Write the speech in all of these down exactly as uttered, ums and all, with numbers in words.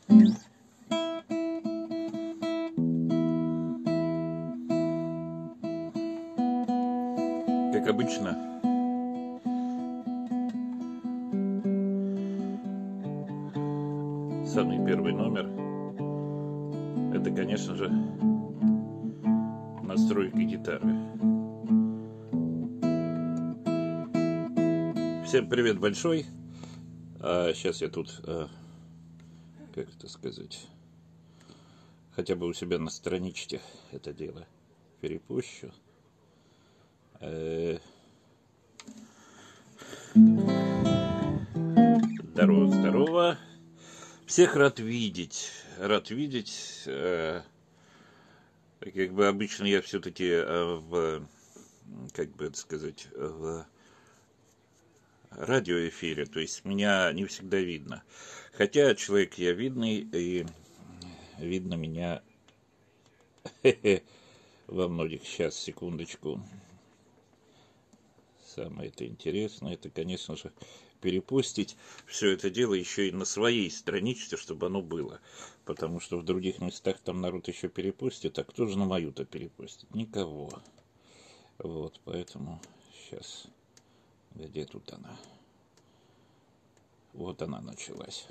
Как обычно, самый первый номер — это, конечно же, настройки гитары. Всем привет большой. А сейчас я тут, а, как это сказать, хотя бы у себя на страничке это дело перепущу. Э, Здорово, здорово. Всех рад видеть. Рад видеть. Э, как бы обычно я все-таки э, в, как бы это сказать, в радиоэфире, то есть меня не всегда видно. Хотя человек я видный, и видно меня во многих. Сейчас, секундочку. Самое это интересное, это, конечно же, перепостить все это дело еще и на своей страничке, чтобы оно было. Потому что в других местах там народ еще перепостит, а кто же на мою-то перепостит? Никого. Вот, поэтому сейчас... Где тут она? Вот она началась.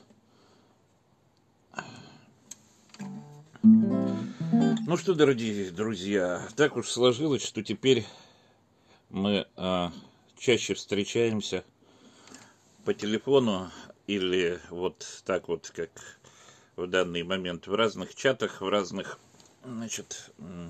Ну что, дорогие друзья, так уж сложилось, что теперь мы а, чаще встречаемся по телефону или вот так вот, как в данный момент, в разных чатах, в разных, значит,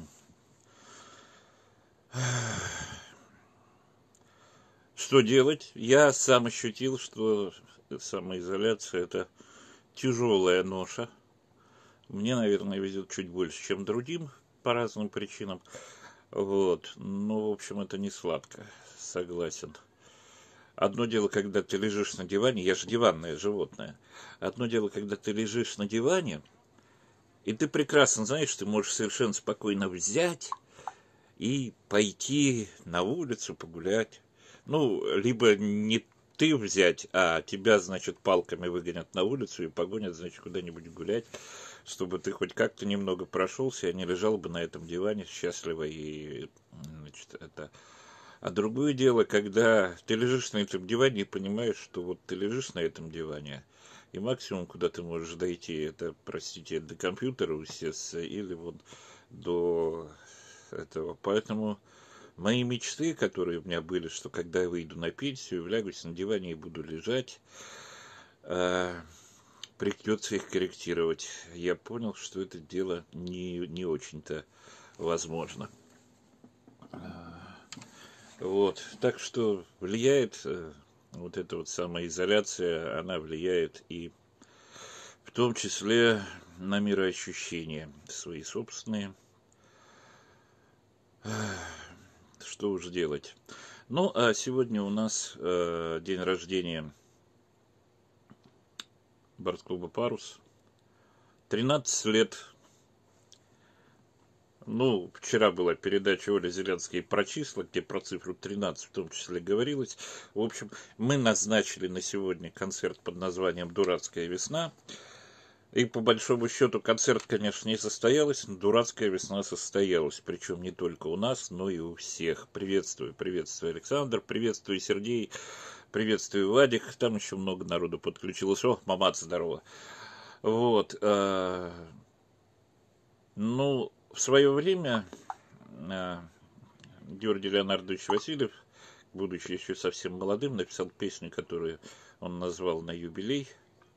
что делать? Я сам ощутил, что самоизоляция — это тяжелая ноша. Мне, наверное, везет чуть больше, чем другим, по разным причинам. Вот. Ну, в общем, это не сладко, согласен. Одно дело, когда ты лежишь на диване, я же диванное животное. Одно дело, когда ты лежишь на диване, и ты прекрасно знаешь, ты можешь совершенно спокойно взять и пойти на улицу погулять. Ну, либо не ты взять, а тебя, значит, палками выгонят на улицу и погонят, значит, куда-нибудь гулять, чтобы ты хоть как-то немного прошелся, а не лежал бы на этом диване счастливо и, значит, это... А другое дело, когда ты лежишь на этом диване и понимаешь, что вот ты лежишь на этом диване, и максимум, куда ты можешь дойти, это, простите, до компьютера усесться или вот до этого. Поэтому мои мечты, которые у меня были, что когда я выйду на пенсию, лягусь на диване и буду лежать, э, придется их корректировать. Я понял, что это дело не, не очень-то возможно. Вот, так что влияет э, вот эта вот самоизоляция, она влияет и в том числе на мироощущения свои собственные. Что уж делать. Ну, а сегодня у нас э, день рождения Бортклуба «Парус». тринадцать лет. Ну, вчера была передача Оли Зеленской про числа, где про цифру тринадцать в том числе говорилось. В общем, мы назначили на сегодня концерт под названием «Дурацкая весна». И по большому счету концерт, конечно, не состоялся, но «Дурацкая весна» состоялась. Причем не только у нас, но и у всех. Приветствую, приветствую, Александр, приветствую, Сергей, приветствую, Вадик. Там еще много народу подключилось. О, мамат, здорово. Вот. Э, ну... В свое время Георгий Леонардович Васильев, будучи еще совсем молодым, написал песню, которую он назвал «На юбилей».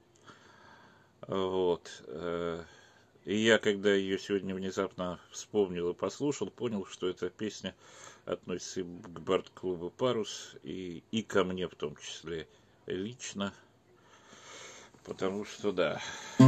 Вот. И я, когда ее сегодня внезапно вспомнил и послушал, понял, что эта песня относится и к Бортклубу «Парус», и, и ко мне в том числе лично, потому что, да...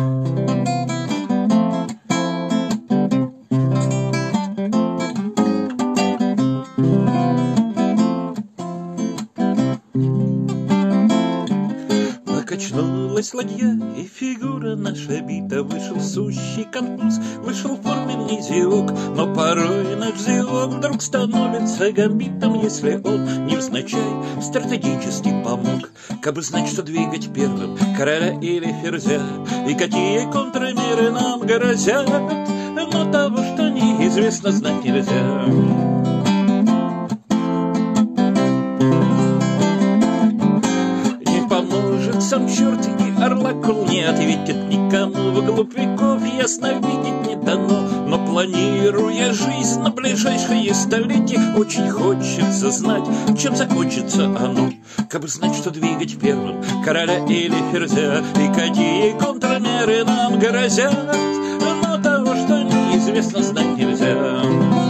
Качнулась ладья, и фигура наша бита. Вышел сущий конфуз, вышел форменный зевок. Но порой наш зевок вдруг становится гамбитом, если он невзначай стратегически помог. Кабы знать, что двигать первым короля или ферзя, и какие контрмеры нам грозят, но того, что неизвестно, знать нельзя. Не поможет сам черт и орлакул не ответит никому, вглубь веков ясно видеть не дано. Но планируя жизнь на ближайшие столетия, очень хочется знать, чем закончится оно. Как бы знать, что двигать первым, короля или ферзя, и какие контрмеры нам грозят, но того, что неизвестно, знать нельзя.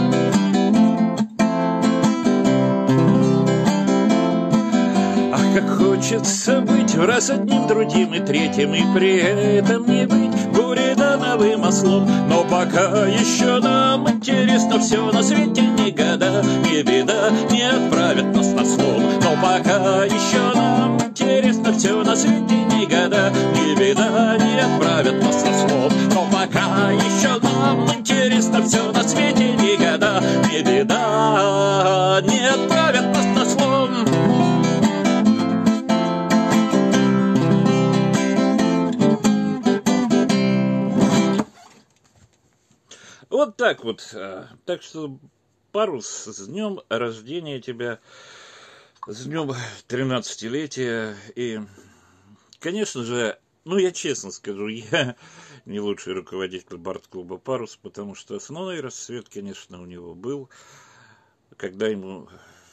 Ах, как хочется быть в раз одним, другим и третьим, и при этом не быть буридановым ослом. Но пока еще нам интересно все на свете, не года, не беда, не отправят нас на слом. Но пока еще нам интересно все на свете, не года, не беда, не отправят нас на слом. Но пока еще нам интересно все на свете, не года, не беда, не отправят нас на слом. Вот так вот. Так что, Парус, с днем рождения тебя, с днем тринадцатилетия. И, конечно же, ну, я честно скажу, я не лучший руководитель бард-клуба «Парус», потому что основной расцвет, конечно, у него был, когда ему,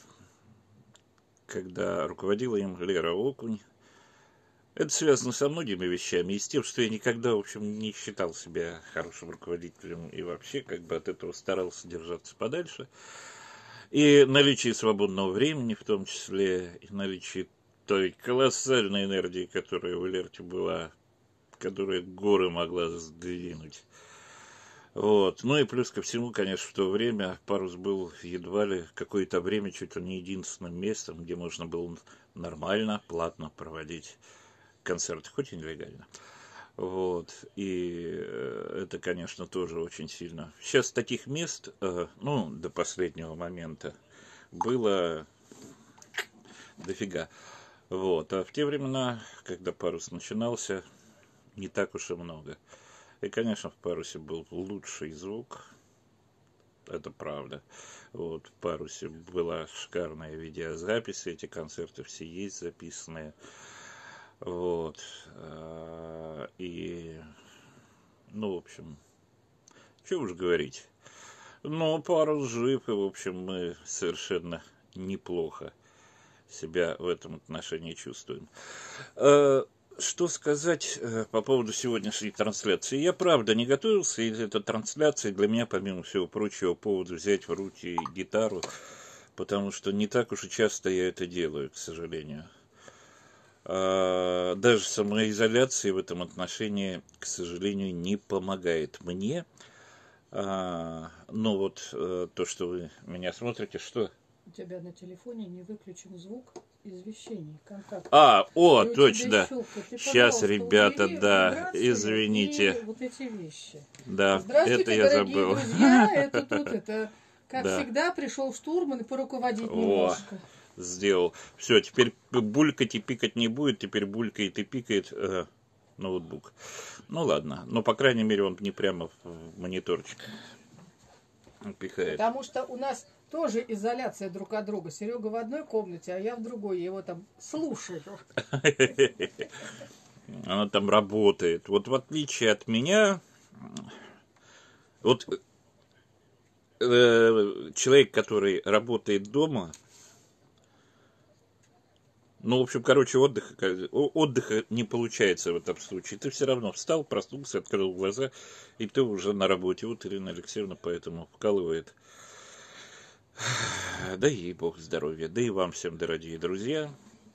когда руководила им Лера Окунь. Это связано со многими вещами и с тем, что я никогда, в общем, не считал себя хорошим руководителем и вообще как бы от этого старался держаться подальше. И наличие свободного времени, в том числе, и наличие той колоссальной энергии, которая у Лерти была, которая горы могла сдвинуть. Вот. Ну и плюс ко всему, конечно, в то время «Парус» был едва ли какое-то время чуть ли не единственным местом, где можно было нормально, платно проводить концерты, хоть и нелегально. Вот. И это, конечно, тоже очень сильно. Сейчас таких мест, ну, до последнего момента было дофига. Вот. А в те времена, когда «Парус» начинался, не так уж и много. И, конечно, в «Парусе» был лучший звук. Это правда. Вот. В «Парусе» была шикарная видеозапись. Эти концерты все есть записанные. Вот. И, ну, в общем, что уж говорить. Но «Парус» жив, и, в общем, мы совершенно неплохо себя в этом отношении чувствуем. Что сказать по поводу сегодняшней трансляции? Я, правда, не готовился, и эта трансляция для меня, помимо всего прочего, повод взять в руки гитару, потому что не так уж и часто я это делаю, к сожалению. Даже самоизоляция в этом отношении, к сожалению, не помогает мне. Но вот то, что вы меня смотрите, что? У тебя на телефоне не выключен звук извещений, контакт. А, о, и точно. Ты, Сейчас, ребята, да, извините. Вот эти вещи. Да, это я забыл. Друзья, это тут, это, как да. всегда, пришел штурман и поруководить немножко. О. Сделал. Все, теперь булькать и пикать не будет, теперь булькает и пикает э, ноутбук. Ну ладно, но по крайней мере он не прямо в мониторчик пихает. Потому что у нас тоже изоляция друг от друга. Серега в одной комнате, а я в другой. Я его там слушаю. Она там работает. Вот в отличие от меня, вот э, человек, который работает дома, ну, в общем, короче, отдыха, отдыха не получается в этом случае. Ты все равно встал, проснулся, открыл глаза, и ты уже на работе. Вот Ирина Алексеевна поэтому вкалывает. Да ей бог здоровья, да и вам всем, дорогие друзья.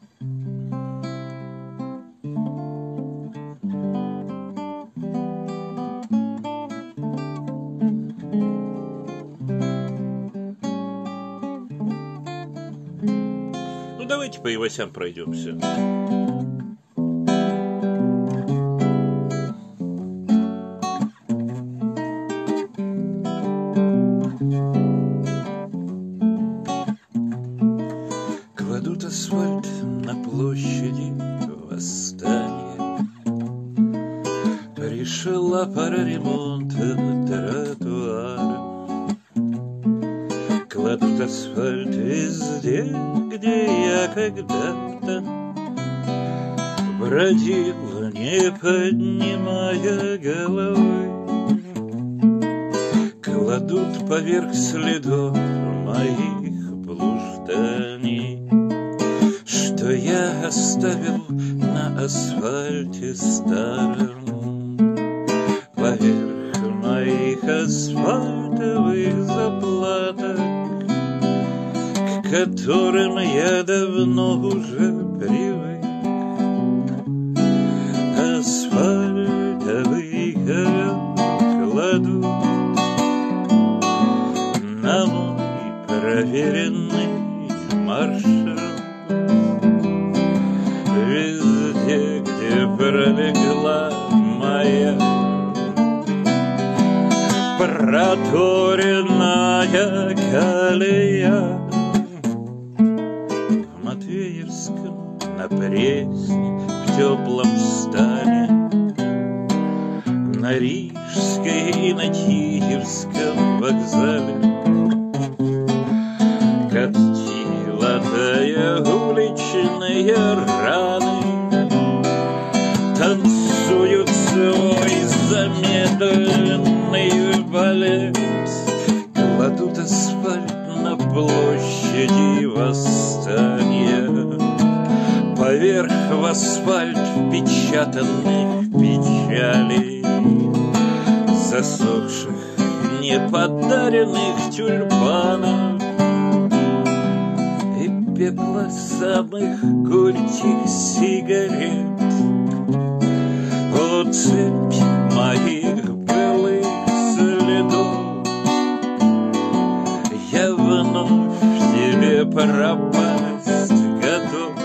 Ну, давайте по Ивасям пройдемся. Кладут асфальт на площади восстания, Пришла пора ремонта тротуара. Кладут асфальт везде, где я когда-то бродил, не поднимая головы. Кладут поверх следов моих блужданий, что я оставил на асфальте старом. Поверх моих асфальтовых заплаток, к которым я давно уже привык. Асфальтовый ковер кладут на мой проверенный маршрут. Везде, где пролегла моя проторенная колея, в Матвеевском, на Пресне, в теплом стане, на Рижской и на Киевском вокзале коптилотая уличные раны танцуют свой замедленный балет. Кладут асфальт на площади Восстания, поверх в асфальт впечатанных печалей, засохших, неподаренных тюльпанов и пепла самых горьких сигарет. О, цепь моих былых следов, я вновь в тебе пропасть готов.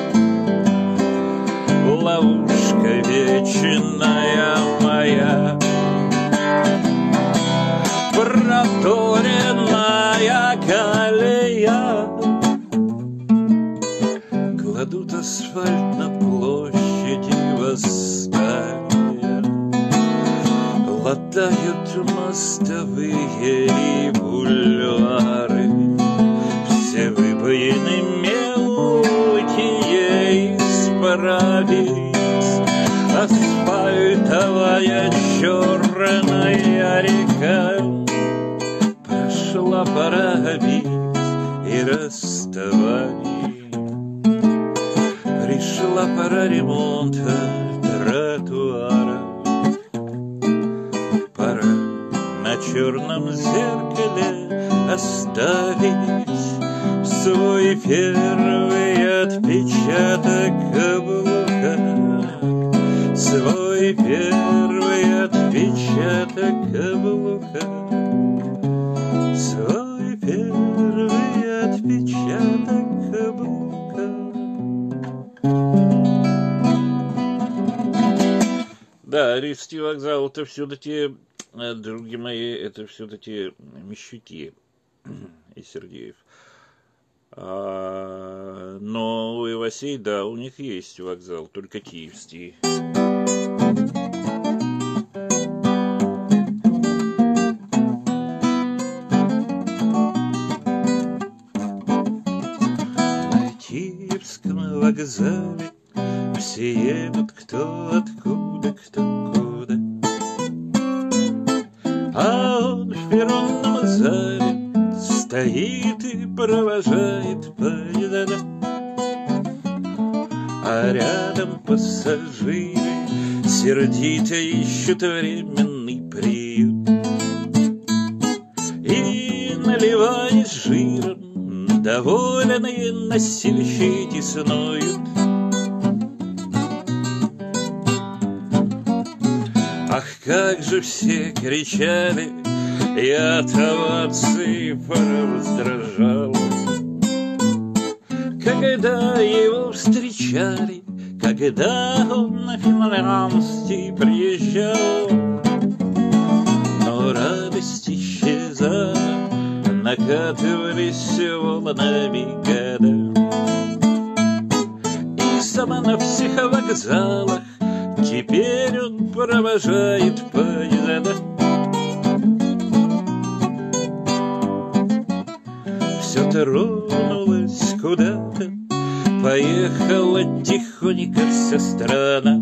Ловушка вечная моя, проторенная колея. Кладут асфальт на площади Восстания, латают мостовые и бульвары, все выбоины мелкие исправить. Асфальтовая черная река, прошла пора обид и расставаний. Пришла пора ремонта тротуара. Пора на черном зеркале оставить свой первый отпечаток каблука, свой первый отпечаток каблука, свой первый отпечаток каблука. Да, Рижский вокзал — это все-таки, други мои, это все-таки Мещуки и Сергеев. А, но у Ивасей, да, у них есть вокзал, только киевский. На Киевском вокзале все едут кто откуда, кто куда, а он в перронном зале стоит и провожает поезда, а рядом пассажиры сердито ищут временный приют и, наливаясь жиром, довольные носильщики снуют. Ах, как же все кричали, и от оваций пора раздражало, когда его встречали, когда он на финляндский приезжал. Но радость исчезала, накатывались волнами года, и сама на всех вокзалах теперь он провожает поезда. Все тронулось куда-то, поехала тихонько вся страна.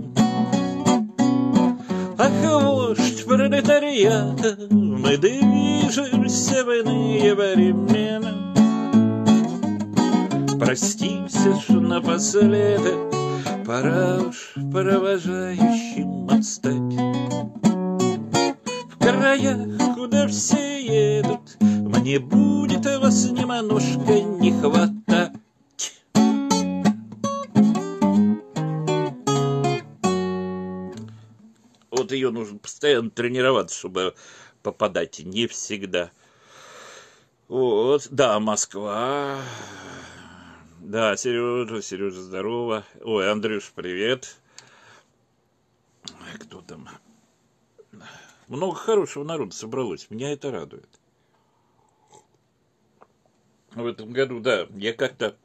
Ах, вождь пролетариата, мы движемся в иные времена. Простимся ж напоследок, пора уж провожающим отстать. В краях, куда все едут, мне будет вас немножко не хватать. Вот ее нужно постоянно тренироваться, чтобы попадать не всегда. Вот, да, Москва. Да, Сережа, Сережа, здорово. Ой, Андрюш, привет. Кто там? Много хорошего народа собралось, меня это радует. В этом году, да, я как-то,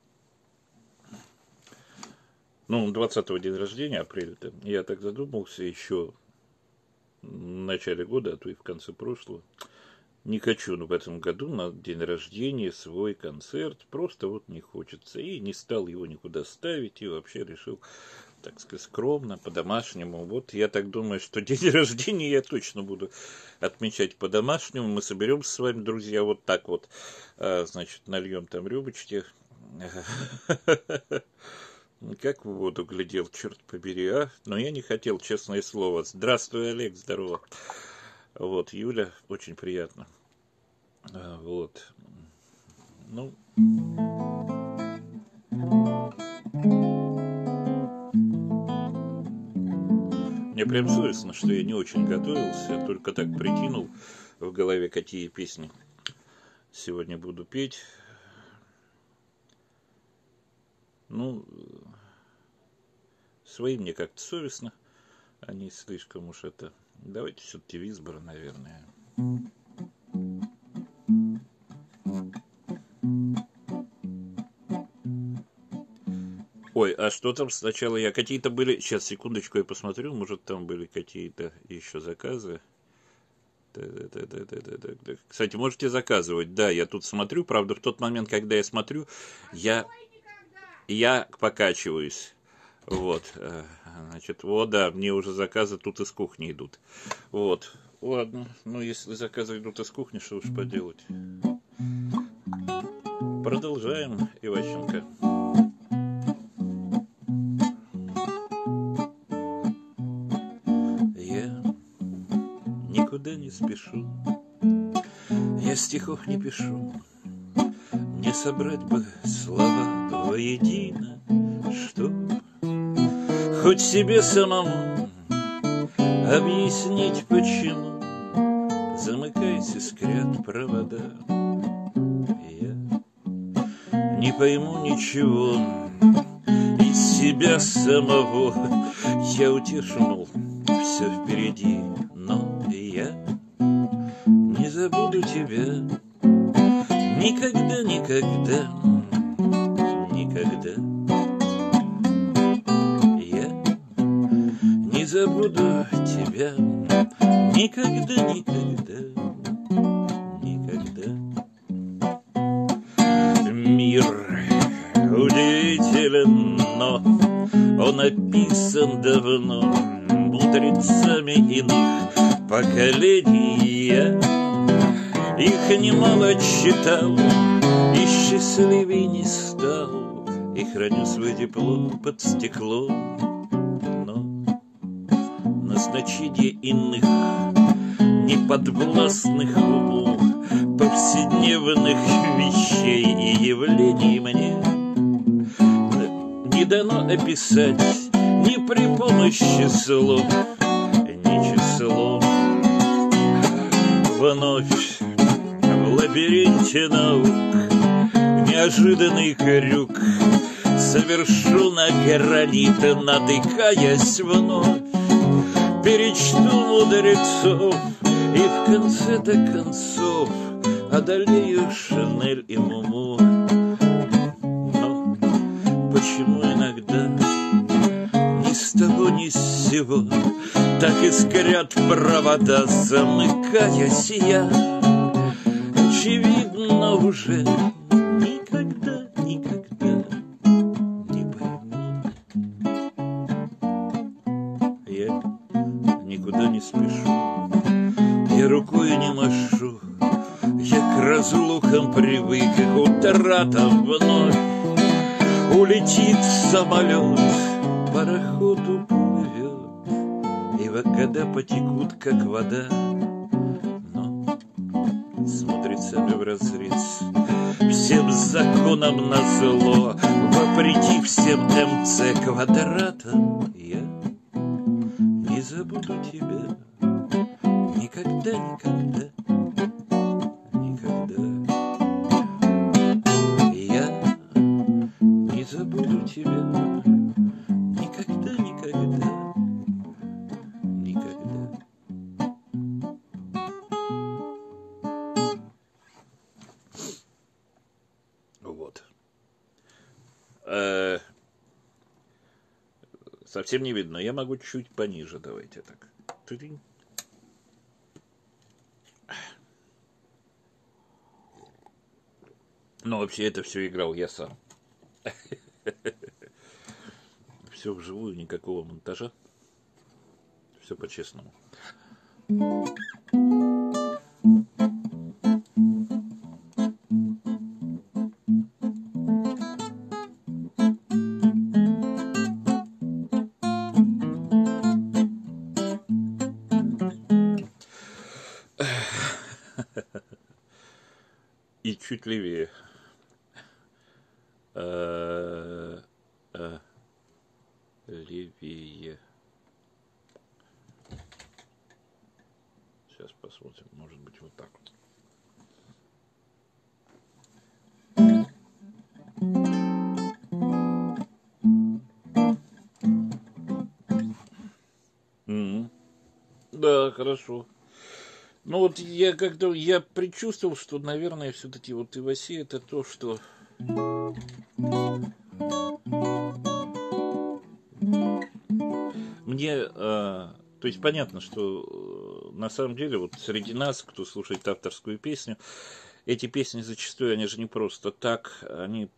ну, двадцатого день рождения, апреля-то, я так задумался еще в начале года, а то и в конце прошлого. Не хочу, но в этом году на день рождения свой концерт, просто вот не хочется. И не стал его никуда ставить, и вообще решил, так сказать, скромно, по-домашнему. Вот я так думаю, что день рождения я точно буду отмечать по-домашнему. Мы соберемся с вами, друзья, вот так вот, значит, нальем там рюмочки. Как в воду глядел, черт побери, а? Но я не хотел, честное слово. Здравствуй, Олег, здорово. Вот, Юля, очень приятно. Вот. Ну. Мне прям совестно, что я не очень готовился, только так прикинул в голове, какие песни сегодня буду петь. Ну, свои мне как-то совестно, они слишком уж это... Давайте все-таки Висбора, наверное. Ой, а что там сначала я... Какие-то были... Сейчас, секундочку, я посмотрю. Может, там были какие-то еще заказы. Кстати, можете заказывать. Да, я тут смотрю. Правда, в тот момент, когда я смотрю, я, я покачиваюсь. Вот, значит, вот, да, мне уже заказы тут из кухни идут. Вот, ладно, ну, если заказы идут из кухни, что уж поделать. Продолжаем, Иващенко. Я никуда не спешу, я стихов не пишу, не собрать бы слова воедино, чтоб хоть себе самому объяснить, почему, замыкаясь, искрят провода. Я не пойму ничего из себя самого. Я утешу, мол, все впереди, но я не забуду тебя никогда, никогда, никогда. Не забуду тебя никогда, никогда, никогда. Мир удивителен, но он описан давно мудрецами иных поколений. Я их немало читал и счастливей не стал, и храню свой диплом под стеклом. Назначение иных неподвластных уму повседневных вещей и явлений мне не дано описать ни при помощи слов, ни числом. Вновь в лабиринте наук неожиданный крюк совершу на гранит, натыкаясь вновь. Перечту мудрецов и в конце-то концов одолею Шанель и Муму. Но почему иногда не того ни с сего так искрят провода, замыкаясь я. Очевидно, уже никогда, никогда не поймут. Я никуда не спешу, я рукой не машу, я к разлукам привык, и к утратам вновь. Улетит самолет, пароход уплывет, и года потекут, как вода. Но смотрит себе вразрез, всем законам назло, вопреки всем МЦ квадратам. Я не забуду тебя никогда, никогда, никогда. Я не забуду тебя никогда, никогда, никогда. Вот. Э, совсем не видно. Я могу чуть пониже. Давайте так. Тыринь. Но вообще это все играл я сам. Все вживую, никакого монтажа. Все по-честному. И чуть левее. А, а, левее. Сейчас посмотрим. Может быть, вот так вот. Mm-hmm. Да, хорошо. Ну вот я как-то, я предчувствовал, что, наверное, все-таки вот Иваси это то, что... Мне, э, то есть понятно, что э, на самом деле вот среди нас, кто слушает авторскую песню, эти песни зачастую, они же не просто так, они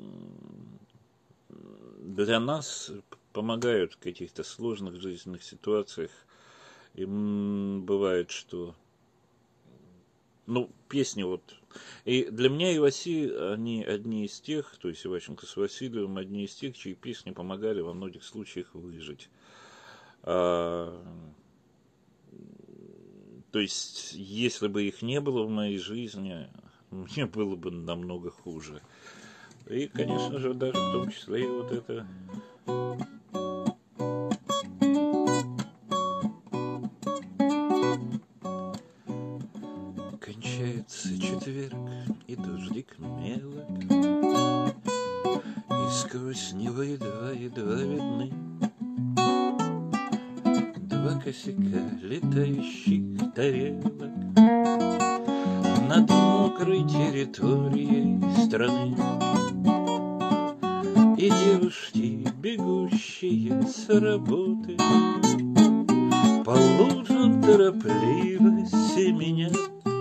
для нас помогают в каких-то сложных жизненных ситуациях. И бывает, что ну, песни вот. И для меня Иваси, они одни из тех, то есть Иващенко с Васильевым, одни из тех, чьи песни помогали во многих случаях выжить. А, то есть, если бы их не было в моей жизни, мне было бы намного хуже. И, конечно же, даже в том числе и вот это... Кончается четверг, и дождик мелок, и сквозь него едва-едва видны два косяка летающих тарелок над мокрой территорией страны. И девушки, бегущие с работы, по лужам торопливо семенят.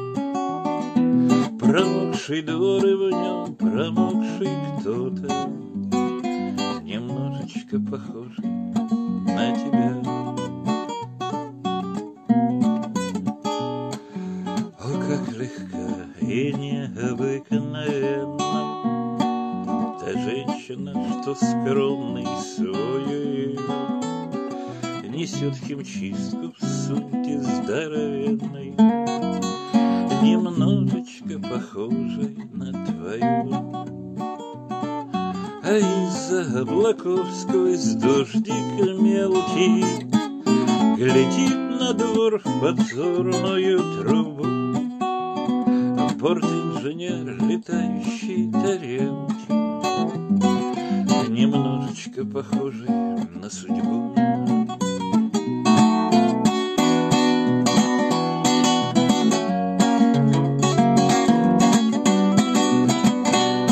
Промокший двор, и в нем промокший кто-то, немножечко похожий на тебя. О, как легко и необыкновенно та женщина, что скромный свой несет химчистку в сумке здоровенной, немножечко похожей на твою. А из-за облаков сквозь дождик мелкий глядит на двор в подзорную трубу порт-инженер летающей тарелки, немножечко похожий на судьбу.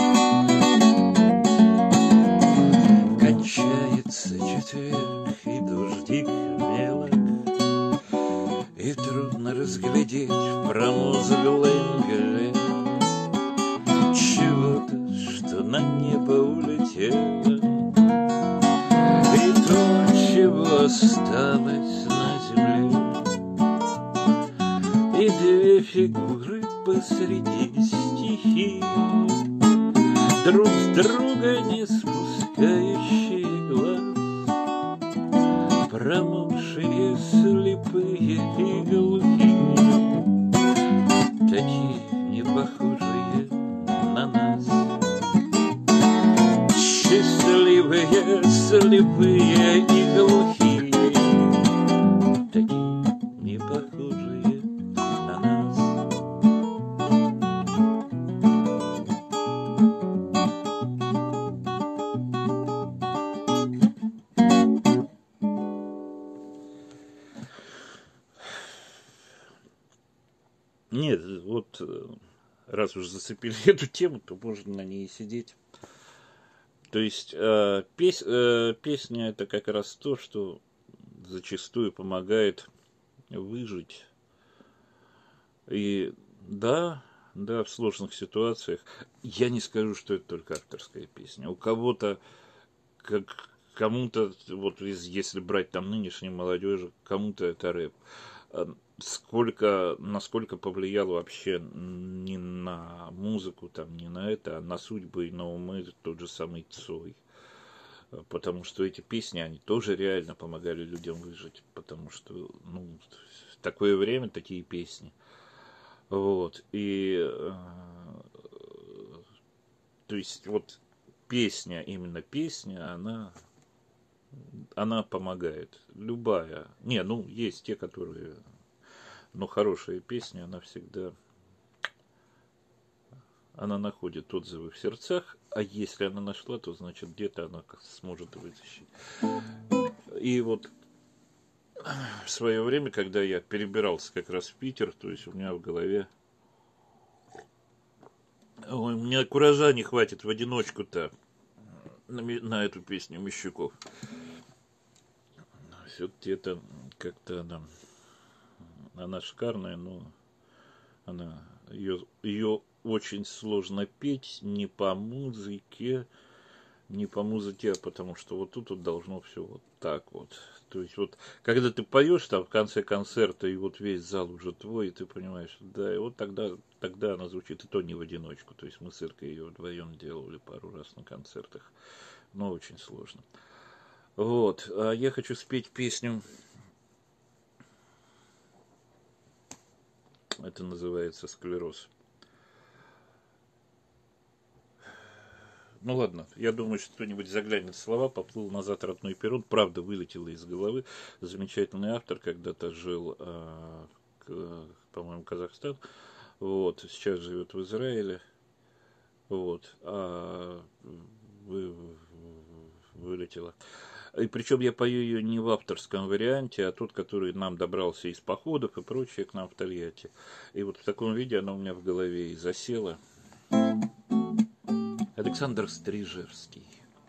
Кончается четверг, и разглядеть в промозглой мгле чего-то, что на небо улетело, и то, чего осталось на земле, и две фигуры посреди стихии, друг с друга не спускающие глаз, промокшие, слепые и глухие, такие не похожие на нас. Счастливые, слепые и глухие, такие не похожие на нас. Нет, вот раз уж зацепили эту тему, то можно на ней и сидеть. То есть э, пес, э, песня это как раз то, что зачастую помогает выжить. И да, да, в сложных ситуациях. Я не скажу, что это только авторская песня. У кого-то, как кому-то, вот если брать там нынешнюю молодежь, кому-то это рэп. Сколько, насколько повлияло вообще не на музыку, там, не на это, а на судьбы и на умы тот же самый Цой. Потому что эти песни, они тоже реально помогали людям выжить. Потому что, ну, в такое время такие песни. Вот. И, э, то есть, вот песня, именно песня, она, она помогает. Любая. Не, ну, есть те, которые... Но хорошая песня, она всегда, она находит отзывы в сердцах, а если она нашла, то значит где-то она сможет вытащить. И вот в свое время, когда я перебирался как раз в Питер, то есть у меня в голове, ой, у меня куража не хватит в одиночку-то на, на эту песню Мещуков. Все-таки это как-то она... Она шикарная, но она, ее, ее очень сложно петь не по музыке, не по музыке, а потому что вот тут вот должно все вот так вот. То есть вот, когда ты поешь там в конце концерта, и вот весь зал уже твой, и ты понимаешь, да, и вот тогда, тогда она звучит, и то не в одиночку. То есть мы с Иркой ее вдвоем делали пару раз на концертах, но очень сложно. Вот, а я хочу спеть песню. Это называется «Склероз». Ну ладно, я думаю, что кто-нибудь заглянет в слова. «Поплыл назад родной перрон». Правда, вылетело из головы. Замечательный автор, когда-то жил, э, к, по-моему, Казахстан. Вот, сейчас живет в Израиле. Вот, а вы, вылетело. И причем я пою ее не в авторском варианте, а тот, который нам добрался из походов и прочее к нам в Тольятти. И вот в таком виде она у меня в голове и засела. Александр Стрижевский.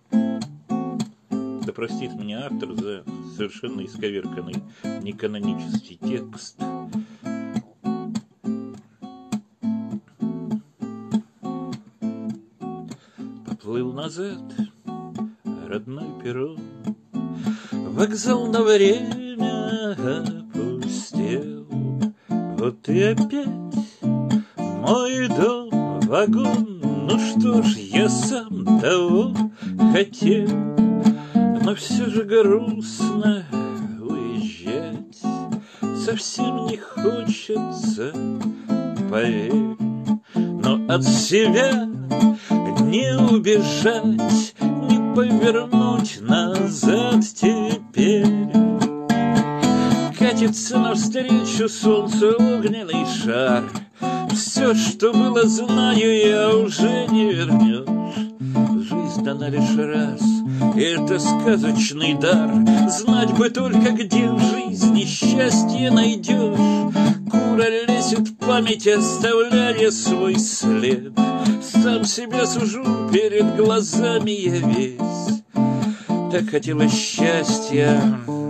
Да простит меня автор за совершенно исковерканный неканонический текст. Поплыл назад родной перрон, вокзал на время опустел. Вот и опять мой дом, вагон. Ну что ж, я сам того хотел, но все же грустно уезжать. Совсем не хочется, поверь, но от себя не убежать, не повернуть назад теперь. Катится навстречу солнцу огненный шар. Все, что было, знаю, я уже не вернешь. Жизнь дана лишь раз, и это сказочный дар. Знать бы только, где в жизни счастье найдешь. Куролесит память, оставляя свой след. Сам себя сужу, перед глазами я весь. Так хотелось счастья, и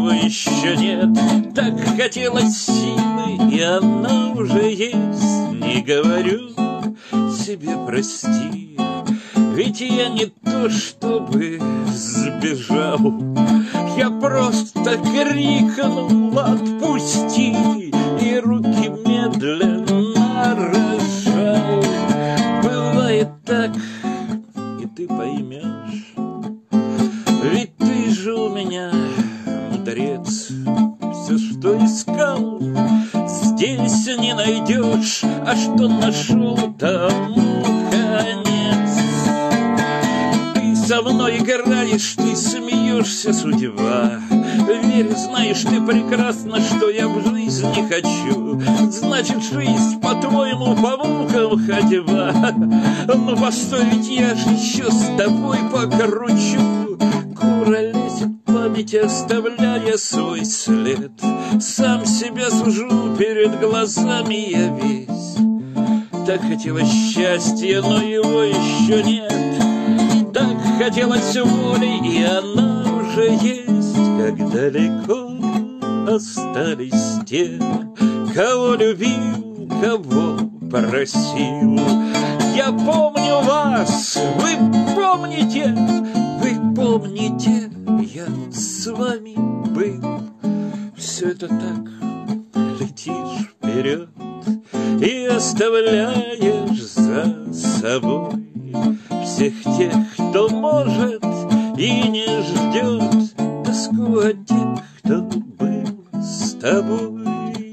его еще нет. Так хотелось силы, и она уже есть. Не говорю себе прости, ведь я не то чтобы сбежал, я просто крикнул отпусти, и руки медленно разжал. Бывает так, и ты поймешь, ведь ты же у меня мудрец. Все, что искал, здесь не найдешь, а что нашел, тому конец. Ты со мной играешь, ты смеешься, судьба. Верь, знаешь ты прекрасно, что я в жизни хочу. Значит, жизнь, по-твоему, по мукам ходьба. Ну, постой, ведь я же еще с тобой покручу. Куролесит память, оставляя свой след. Сам себя сужу, перед глазами я весь. Так хотелось счастья, но его еще нет. Так хотелось воли, и она уже есть. Как далеко остались те, кого любил, кого просил. Я помню вас, вы помните, вы помните, я с вами был. Все это так, летишь вперед и оставляешь за собой всех тех, кто может и не ждет, тоску от тех, кто был с тобой.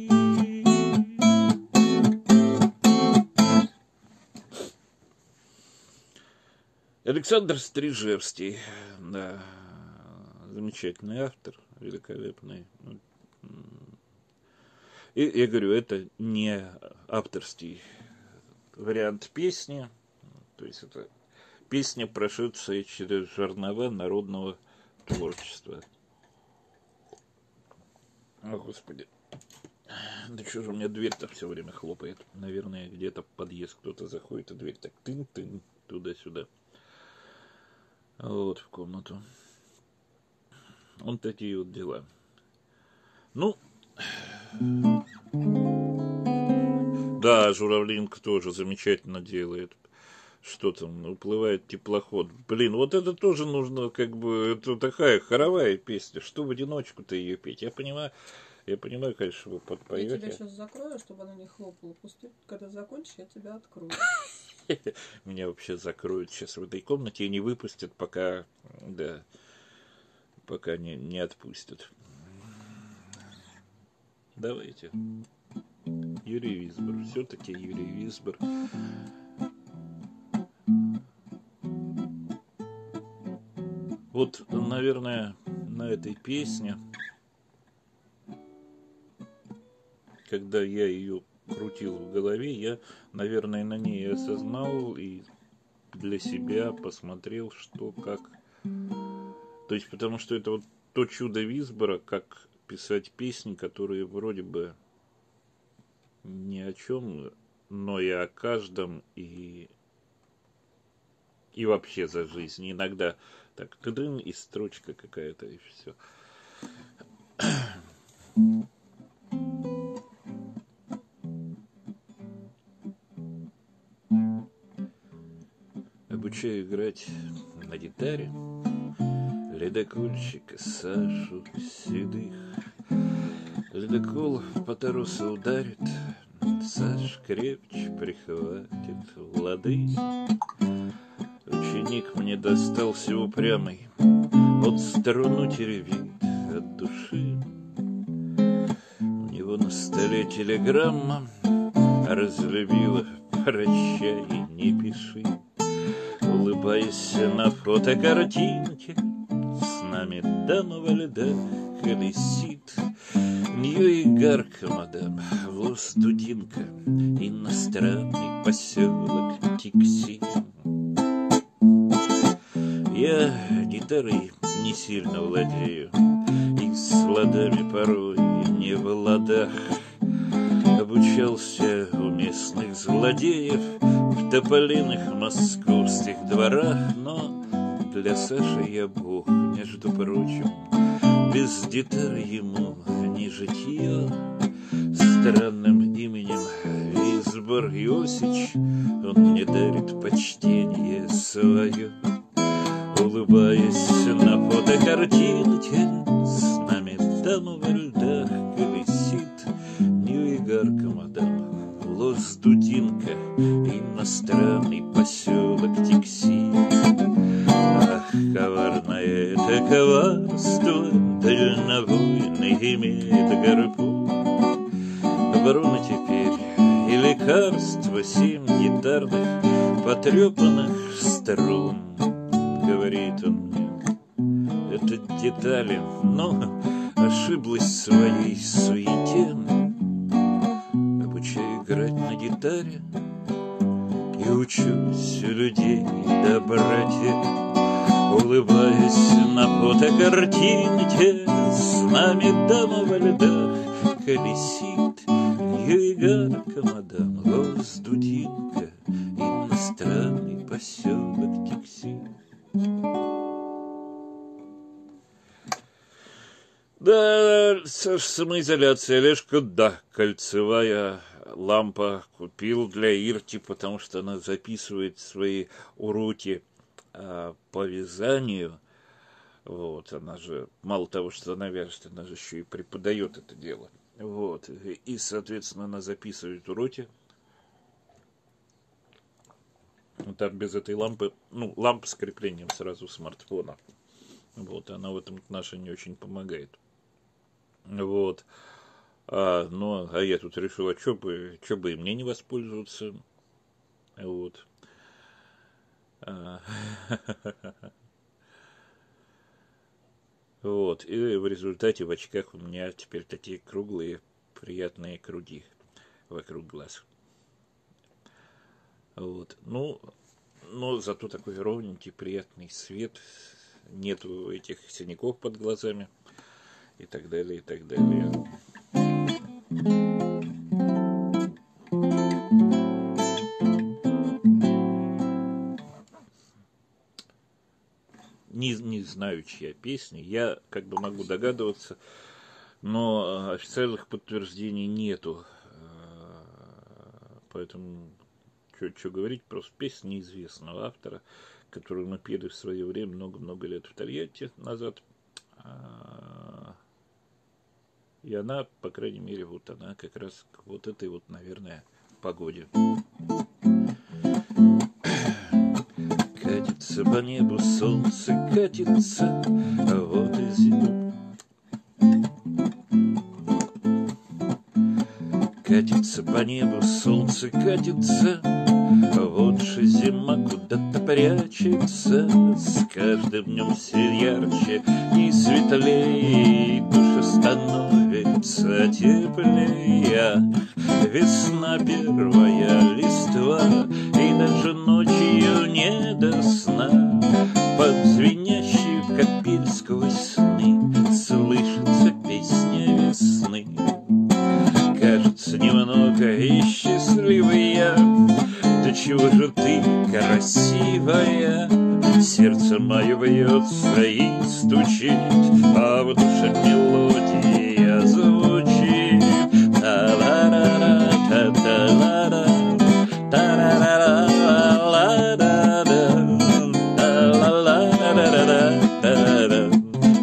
Александр Стрижевский, да, замечательный автор, великолепный. И я говорю, это не авторский вариант песни, то есть это песня, прошедшая через жернова народного творчества. О, Господи. Да что же у меня дверь-то все время хлопает? Наверное, где-то в подъезд кто-то заходит, и дверь так тын-тын, туда-сюда. Вот в комнату. Вот такие вот дела. Ну, да, Журавлинка тоже замечательно делает. Что там, уплывает теплоход. Блин, вот это тоже нужно, как бы, это такая хоровая песня. Что в одиночку-то ее петь? Я понимаю, я понимаю, конечно, вы подпоете. Я тебя сейчас закрою, чтобы она не хлопала. Пусти, когда закончишь, я тебя открою. Меня вообще закроют сейчас в этой комнате и не выпустят, пока, да, пока не, не отпустят. Давайте. Юрий Висбор. Все-таки Юрий Висбор. Вот, наверное, на этой песне, когда я ее крутил в голове, я, наверное, на ней осознал и для себя посмотрел, что как. То есть, потому что это вот то чудо Висбора, как писать песни, которые вроде бы ни о чем, но и о каждом, и, и вообще за жизнь. Иногда так, тыдын, и строчка какая-то, и все. Обучаю играть на гитаре ледокольщика Сашу Седых. Ледокол по торосу ударит, Саш крепче прихватит лады. Ученик мне достался упрямый, от струну теребит от души. У него на столе телеграмма разлюбила, прощай, не пиши. Улыбаясь на фотокартинке, с нами дама во льдах колесит. Нью-Игарка, мадам, Влос-Дудинка, иностранный поселок Тикси. Я гитарой не сильно владею, и с ладами порой не в ладах. Обучался у местных злодеев в тополиных московских дворах, но для Саши я бог, между прочим. без гитары ему не житье. Странным именем Висбор Иосич он мне дарит почтение свое. Улыбаясь на фотокартинке, с нами дама во льдах колесит. Нью-Игарка, мадам, Лос-Дудинка, иностранный поселок Тикси. Ах, коварное это коварство, дальнобойный имеет гарпун. Оборона теперь и лекарства, семь гитарных потрепанных струн. Говорит он мне, это детали, но ошиблась в своей суете. Обучаю играть на гитаре и учусь у людей да братья. Улыбаясь на фотокартинке, с нами дама во льдах колесит. Нью-Игарка, мадам, Лос-Дудинка, иностранный поселок Тикси. Да, самоизоляция, Олежка, да, кольцевая лампа купил для Ирти, потому что она записывает свои уроки а, по вязанию. Вот, она же, мало того, что она вяжет, она же еще и преподает это дело. Вот, и, соответственно, она записывает уроки. Там без этой лампы, ну, лампа с креплением сразу смартфона. Вот, она в этом отношении очень помогает. Вот. А, ну, а я тут решил, а что бы, что бы и мне не воспользоваться. Вот. А, вот. И в результате в очках у меня теперь такие круглые, приятные круги вокруг глаз. Вот. Ну, но зато такой ровненький, приятный свет. Нету этих синяков под глазами. И так далее, и так далее. Не, не знаю, чья песня. Я как бы могу догадываться, но официальных подтверждений нету. Поэтому, что говорить, просто песня неизвестного автора, которую мы пели в свое время много-много лет в Тольятти назад. И она, по крайней мере, вот она как раз к вот этой вот, наверное, погоде. Катится по небу солнце, катится, а вот и зима. Катится по небу солнце, катится, а вот же зима куда-то прячется. С каждым днем все ярче и светлее, и душа становится теплее. Весна первая листва, и даже ночью не до сна. Под звенящую капель сквозь сны слышится песня весны. Кажется, немного и счастливая, да чего же ты красивая? Сердце мое бьется и стучит, а в душе мелодия звучит. Та-ла-ла-ла, та-та-ла-ла, та-ла-ла-ла-ла-ла-ла, та-ла-ла-ла-ла-ла-ла-ла.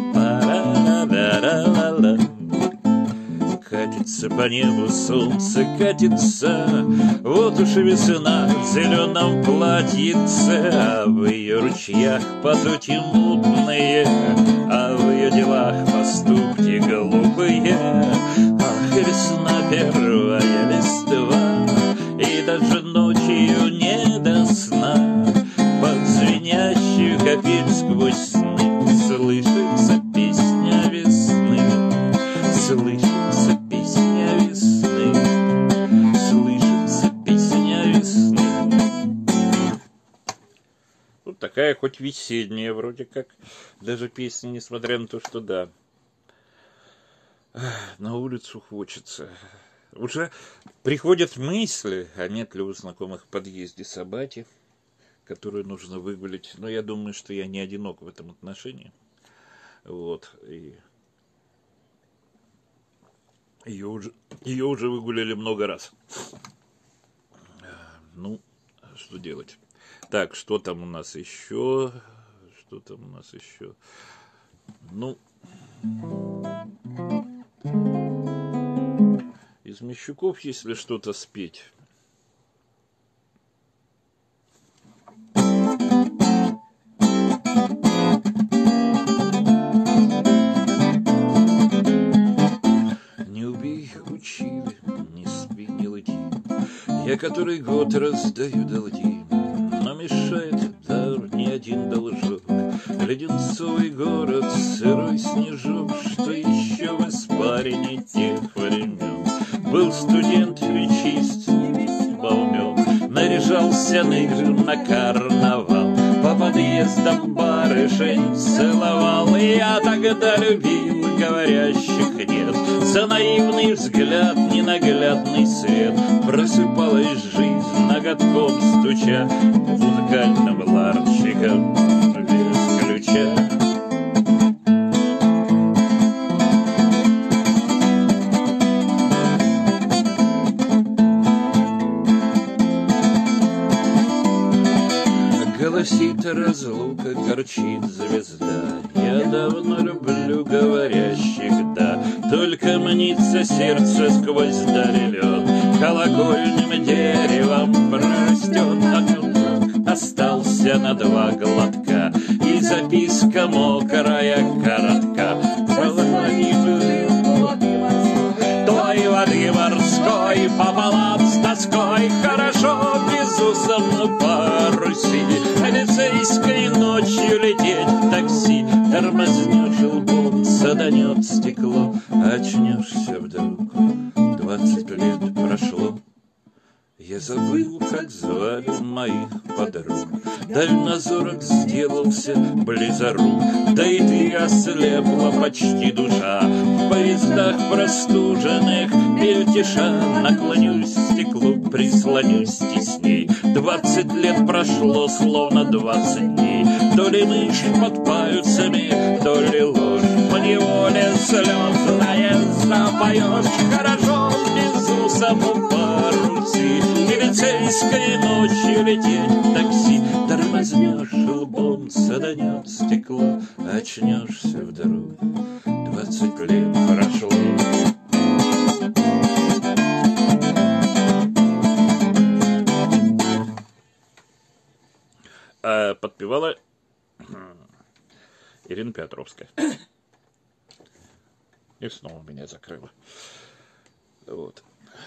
Катится по небу солнце, катится, вот уж и весна в зеленом платьице, а в ее ручьях потоки мутные, а в ее делах поступки глупые. Ах, весна первая листва, и даже ночью не до сна. Под звенящую капель сквозь сны слышится песня весны. Слышится песня весны, слышится песня весны. Вот такая хоть весенняя вроде как даже песня, несмотря на то, что да, на улицу хочется. Уже приходят мысли, а нет ли у знакомых в подъезде собаки, которую нужно выгулять. Но я думаю, что я не одинок в этом отношении. Вот, и Ее уже, ее уже выгуляли много раз. Ну, что делать? Так, что там у нас еще? Что там у нас еще? Ну, из Мещуков, если что-то спеть. Не убей, учили, не спи, не лги. Я который год раздаю долги, но мешает дар ни один должок. Леденцовый город, сырой снежок, что еще в испарине тех времен. Был студент вещист, весьма умен, наряжался на игры, на карнавал, по подъездам барышень целовал. И я тогда любил говорящих нет, за наивный взгляд, ненаглядный свет. Просыпалась жизнь, ноготком стуча, музыкальным ларчиком без ключа. Голосит разлука, горчит звезда. Я давно люблю говорящих, да. Только мнится сердце сквозь даль лед, колокольным деревом прорастет, а круг остался на два глотка, и записка мокрая, коротка. Той воды морской пополам с тоской, хорошо безусом по Руси. Полицейской ночью лететь в такси, тормознешь лбом, саданет стекло. Очнешься вдруг, двадцать лет прошло. Я забыл, как звали моих подруг, дальнозорок сделался близорук. Да и ты ослепла почти душа, в поездах простуженных мельтеша. Наклонюсь к стеклу, прислонюсь тесней. Двадцать лет прошло, словно двадцать дней. То ли мышь под пальцами, то ли ложь. Поневоле слезная запоешь, хорошо безусом по Руси. Милицейской ночью лететь в такси, тормознешь лбом, саданет стекло. Очнешься вдруг, двадцать лет прошло. А подпевала Ирина Петровская. И снова меня закрыла. Вот.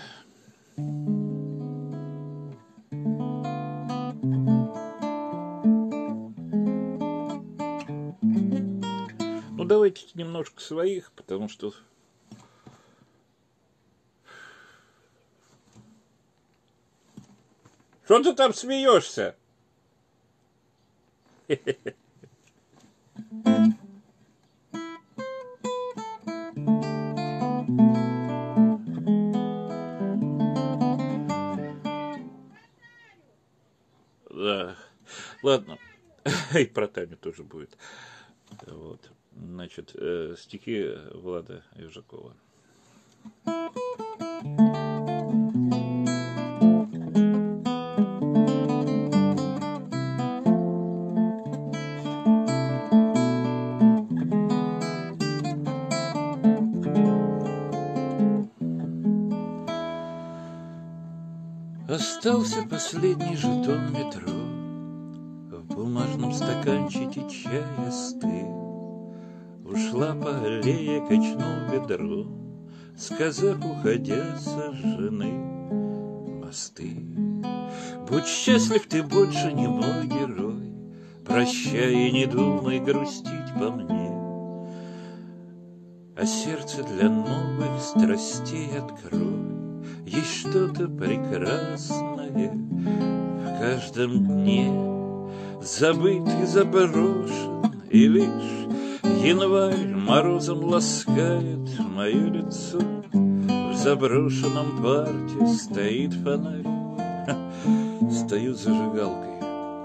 Ну, давайте немножко своих, потому что... Что ты там смеешься? Да. Ладно. И про Таню тоже будет. Вот. Значит, э, стихи Влада Южакова. Остался последний жетон метро, в бумажном стаканчике чай остыл. Ушла по аллее, качнул бедром, сказав, уходя, сожжены мосты. Будь счастлив, ты больше не мой герой, прощай и не думай грустить по мне. А сердце для новых страстей открой, есть что-то прекрасное в каждом дне. Забыт и заброшен, и лишь январь морозом ласкает мое лицо. В заброшенном парке стоит фонарь, стою зажигалкой,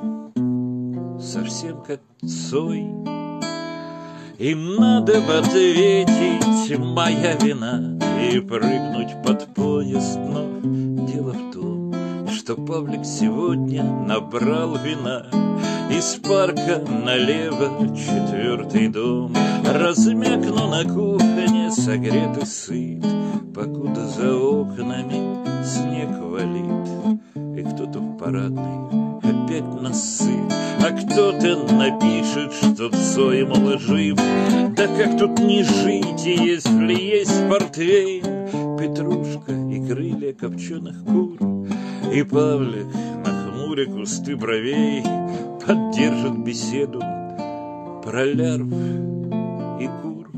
совсем как Цой. Им надо бы ответить, моя вина, и прыгнуть под поезд. Но дело в том, что Павлик сегодня набрал вина. Из парка налево четвертый дом. Размякну на кухне, согрет и сыт, покуда за окнами снег валит. И кто-то в парадной опять насыт, а кто-то напишет, что Цой, мол, жив. Да как тут не жить, если есть портвейн, петрушка и крылья копченых кур? И Павлик, нахмуря кусты бровей, поддержит беседу про лярв и кур.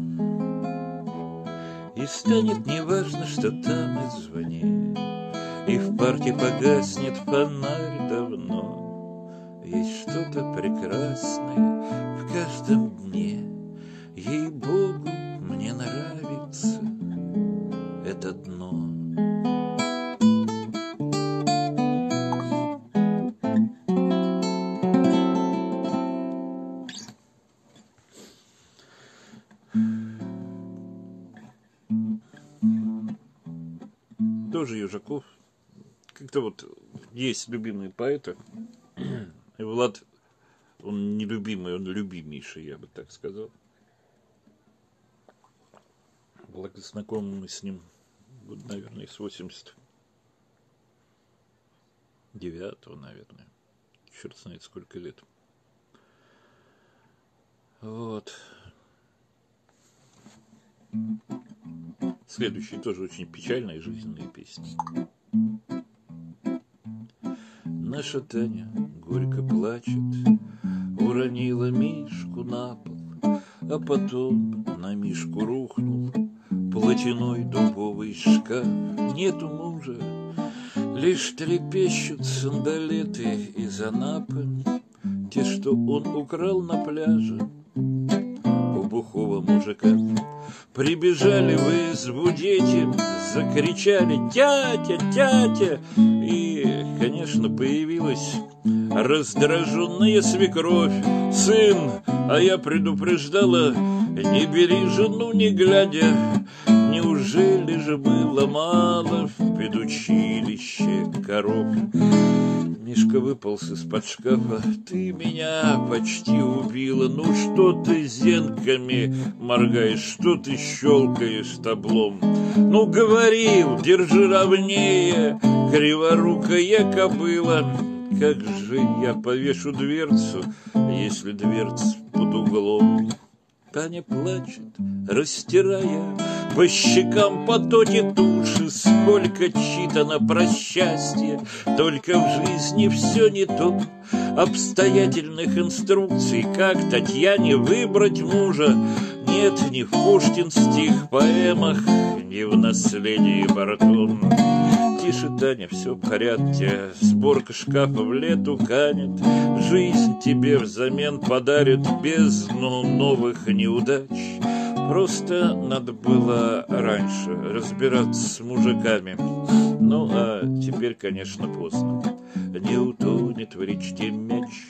И станет неважно, что там извне, и в парке погаснет фонарь давно. Есть что-то прекрасное в каждом дне. Ей-богу, мне нравится это дно. Тоже Южаков. Как-то вот есть любимые поэты. И Влад, он не любимый, он любимейший, я бы так сказал. Благо знакомы мы с ним, наверное, с восемьдесят девятого, наверное. Черт знает, сколько лет. Вот. Следующие тоже очень печальные жизненные песни. Наша Таня горько плачет, уронила Мишку на пол, а потом на Мишку рухнул платяной дубовый шкаф. Нету мужа, лишь трепещут сандалеты из Анапы, те, что он украл на пляже у бухого мужика. Прибежали в избу дети, закричали «Тятя, тятя!» И, конечно, появилась раздраженная свекровь. «Сын, а я предупреждала, не бери жену, не глядя. Неужели же было мало в педучилище коров?» Мишка выполз из-под шкафа. «Ты меня почти убила. Ну что ты зенками моргаешь, что ты щелкаешь таблом? Ну говорил, держи ровнее, криворукая кобыла. Как же я повешу дверцу, если дверца под углом?» Таня плачет, растирая по щекам потоки туши. Сколько читано про счастье, только в жизни все не то. Обстоятельных инструкций, как Татьяне выбрать мужа, нет ни в пушкинских поэмах, ни в наследии Бартон. Тише, Таня, все в порядке, сборка шкафа в лету канет. Жизнь тебе взамен подарит бездну новых неудач. Просто надо было раньше разбираться с мужиками. Ну, а теперь, конечно, поздно. Не утонет в речке мяч.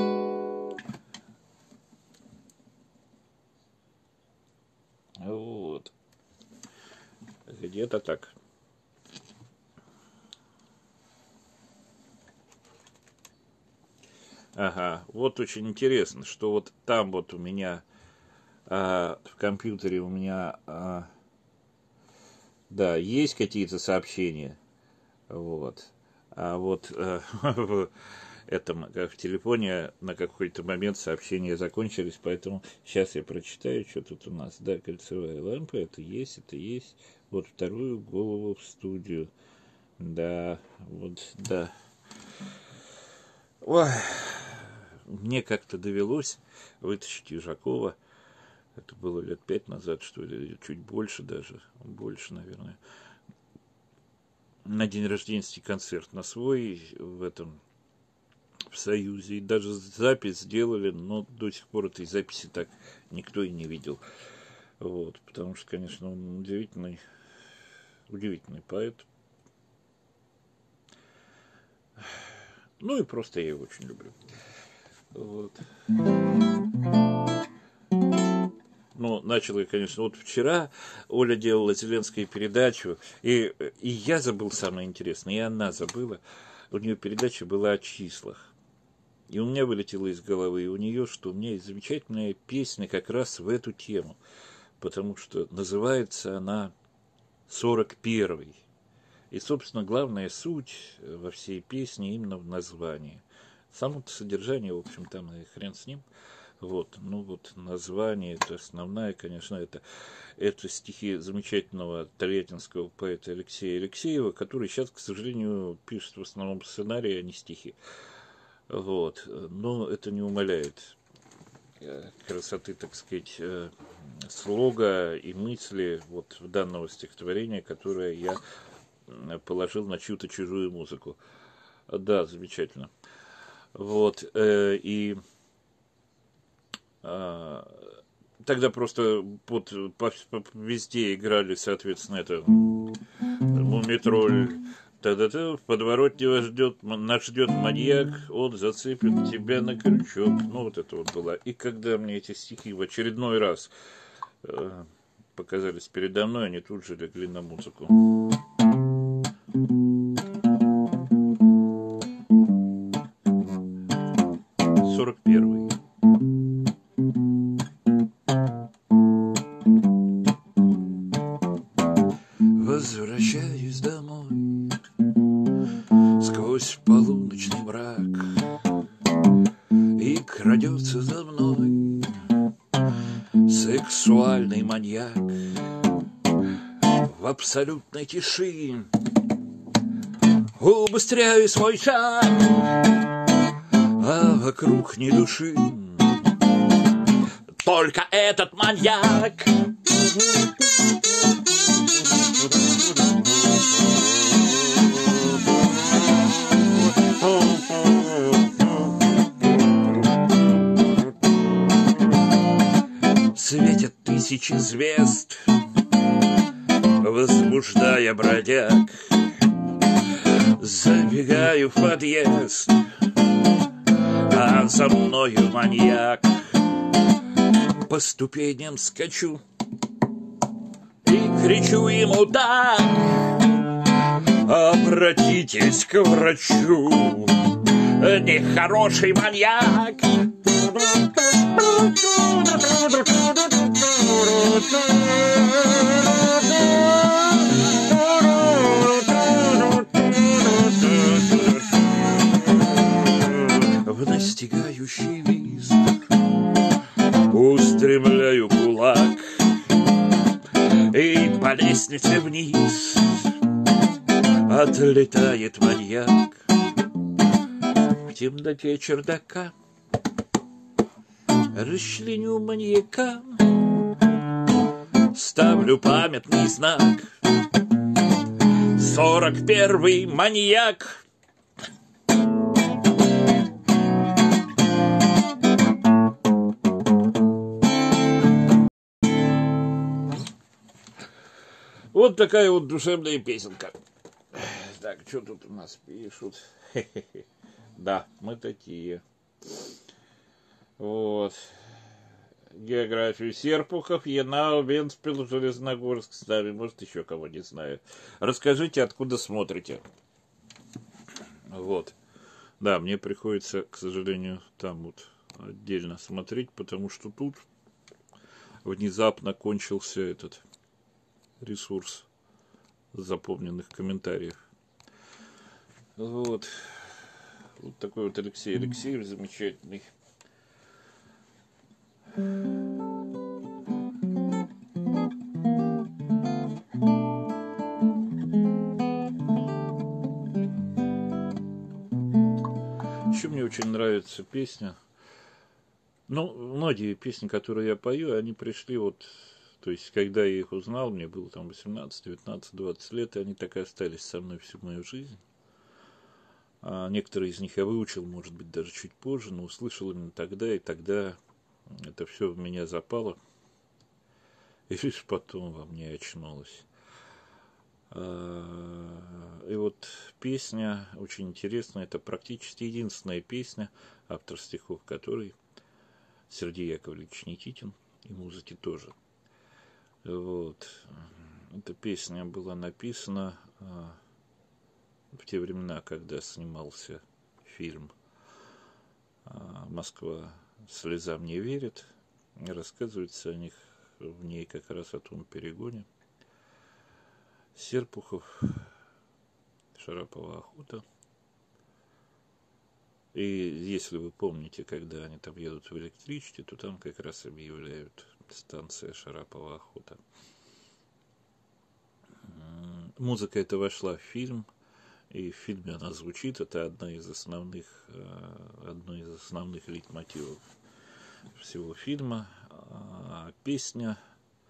Вот. Где-то так. Ага, вот очень интересно, что вот там вот у меня а, в компьютере у меня, а, да, есть какие-то сообщения, вот, а вот а, в этом, как в телефоне, на какой-то момент сообщения закончились, поэтому сейчас я прочитаю, что тут у нас. Да, кольцевая лампа, это есть, это есть, вот вторую голову в студию, да, вот, да. Ой. Мне как-то довелось вытащить Южакова. Это было лет пять назад, что ли, чуть больше даже, больше, наверное. На день рождения концерт на свой в этом, в Союзе. И даже запись сделали, но до сих пор этой записи так никто и не видел. Вот, потому что, конечно, он удивительный, удивительный поэт. Ну и просто я его очень люблю. Вот. ну, начал я, конечно, вот вчера Оля делала Зеленскую передачу, и, и я забыл самое интересное, и она забыла. У нее передача была о числах. И у меня вылетело из головы, и у нее, что у меня есть замечательная песня как раз в эту тему, потому что называется она «сорок первый». И, собственно, главная суть во всей песне именно в названии. Само-то содержание, в общем, там и хрен с ним. Вот, ну вот название, это основная, конечно, это, это стихи замечательного тольяттинского поэта Алексея Алексеева, который сейчас, к сожалению, пишет в основном сценарии, а не стихи. Вот, но это не умаляет красоты, так сказать, слога и мысли вот в данного стихотворения, которое я положил на чью-то чужую музыку. Да, замечательно. Вот, и тогда просто вот, по, по, везде играли, соответственно, это Мумитроль. Та-да-та, в подворотне вас ждет, нас ждет маньяк, он зацепит тебя на крючок. Ну, вот это вот было. И когда мне эти стихи в очередной раз э, показались передо мной, они тут же легли на музыку. сорок первый. Возвращаюсь домой сквозь полуночный мрак, и крадется за мной сексуальный маньяк. В абсолютной тиши убыстряю свой шаг, а вокруг ни души, только этот маньяк. Светят тысячи звезд, возбуждая бродяг. Забегаю в подъезд, а за мною маньяк. По ступеням скачу и кричу ему так: обратитесь к врачу, нехороший маньяк. В настигающий визг устремляю кулак, и по лестнице вниз отлетает маньяк. В темноте чердака расчленю маньяка, ставлю памятный знак: сорок первый маньяк. Вот такая вот душевная песенка. Так, что тут у нас пишут? Да, мы такие. Вот. Географию. Серпухов, Янау, Вентспилс, Железногорск с нами. Может, еще кого не знаю. Расскажите, откуда смотрите. Вот. Да, мне приходится, к сожалению, там вот отдельно смотреть, потому что тут внезапно кончился этот ресурс запомненных комментариев. Вот. Вот такой вот Алексей Алексеев замечательный. Еще мне очень нравится песня. Ну, многие песни, которые я пою, они пришли вот... То есть, когда я их узнал, мне было там восемнадцать, девятнадцать, двадцать лет, и они так и остались со мной всю мою жизнь. А некоторые из них я выучил, может быть, даже чуть позже, но услышал именно тогда, и тогда это все в меня запало. И лишь потом во мне очнулось. И вот песня очень интересная, это практически единственная песня, автор стихов которой Сергей Яковлевич Никитин. и музыки тоже. Вот. Эта песня была написана в те времена, когда снимался фильм «Москва слезам не верит». И рассказывается о них в ней как раз о том перегоне. Серпухов, Шарапова охота. И если вы помните, когда они там едут в электричке, то там как раз объявляют станция Шарапова охота. Музыка эта вошла в фильм, и в фильме она звучит. Это одна из основных, одно из основных лейтмотивов всего фильма. А песня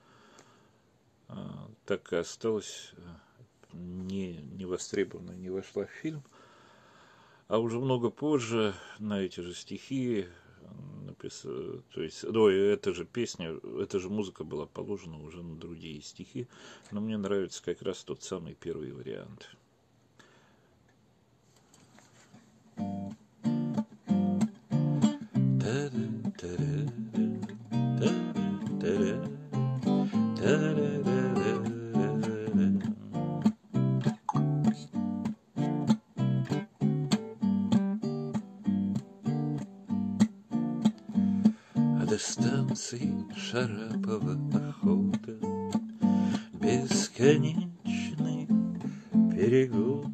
так и осталась не, не востребованной, не вошла в фильм. А уже много позже на эти же стихи написал, то есть, ну, эта же песня, эта же музыка была положена уже на другие стихи, но мне нравится как раз тот самый первый вариант. До станции Шарапова охота, бесконечный перегон.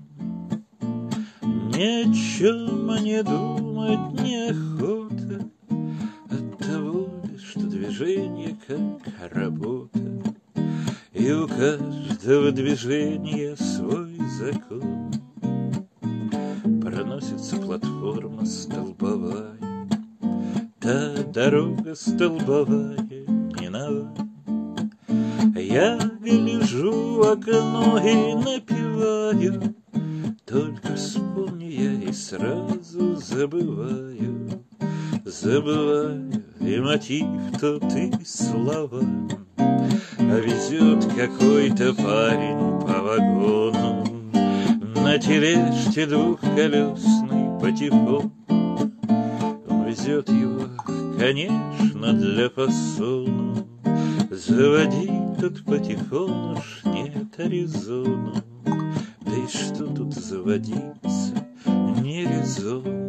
Ни о чем не думать неохота, от того, что движение как работа, и у каждого движения свой закон. Проносится платформа столбовая, та дорога столбовая не нова. Я гляжу в окно и напеваю, только вспомню я и сразу забываю. Забываю и мотив тот, и слова. А везет какой-то парень по вагону на тележке двухколесной патефон. Везет его, конечно, для фасону. Заводи тут патефон, уж нет резону. Да и что тут заводиться, не резон.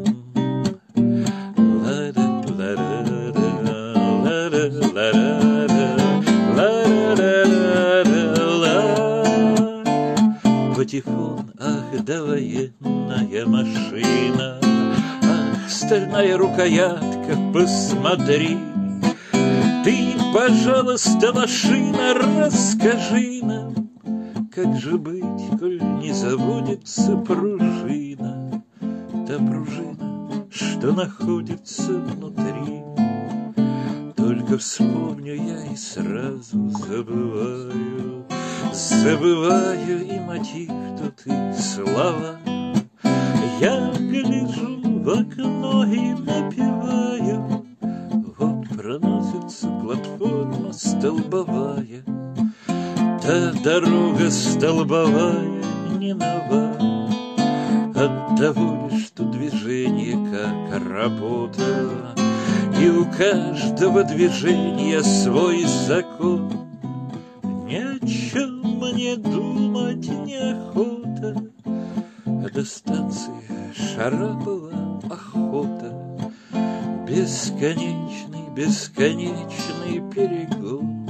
Патефон, ах, да военная машина, ах, стальная рукоятка, посмотри. Ты, пожалуйста, машина, расскажи нам, как же быть, коль не заводится пружина, та пружина, что находится внутри. Только вспомню я и сразу забываю, забываю и мотив тут, и слова. Я гляжу в окно и напеваю, вот проносится платформа столбовая, та дорога столбовая не нова. От того лишь, что движение как работа, и у каждого движения свой закон. Ни о чем мне думать неохота, а до станции Шарапова охота. Бесконечный, бесконечный перегон.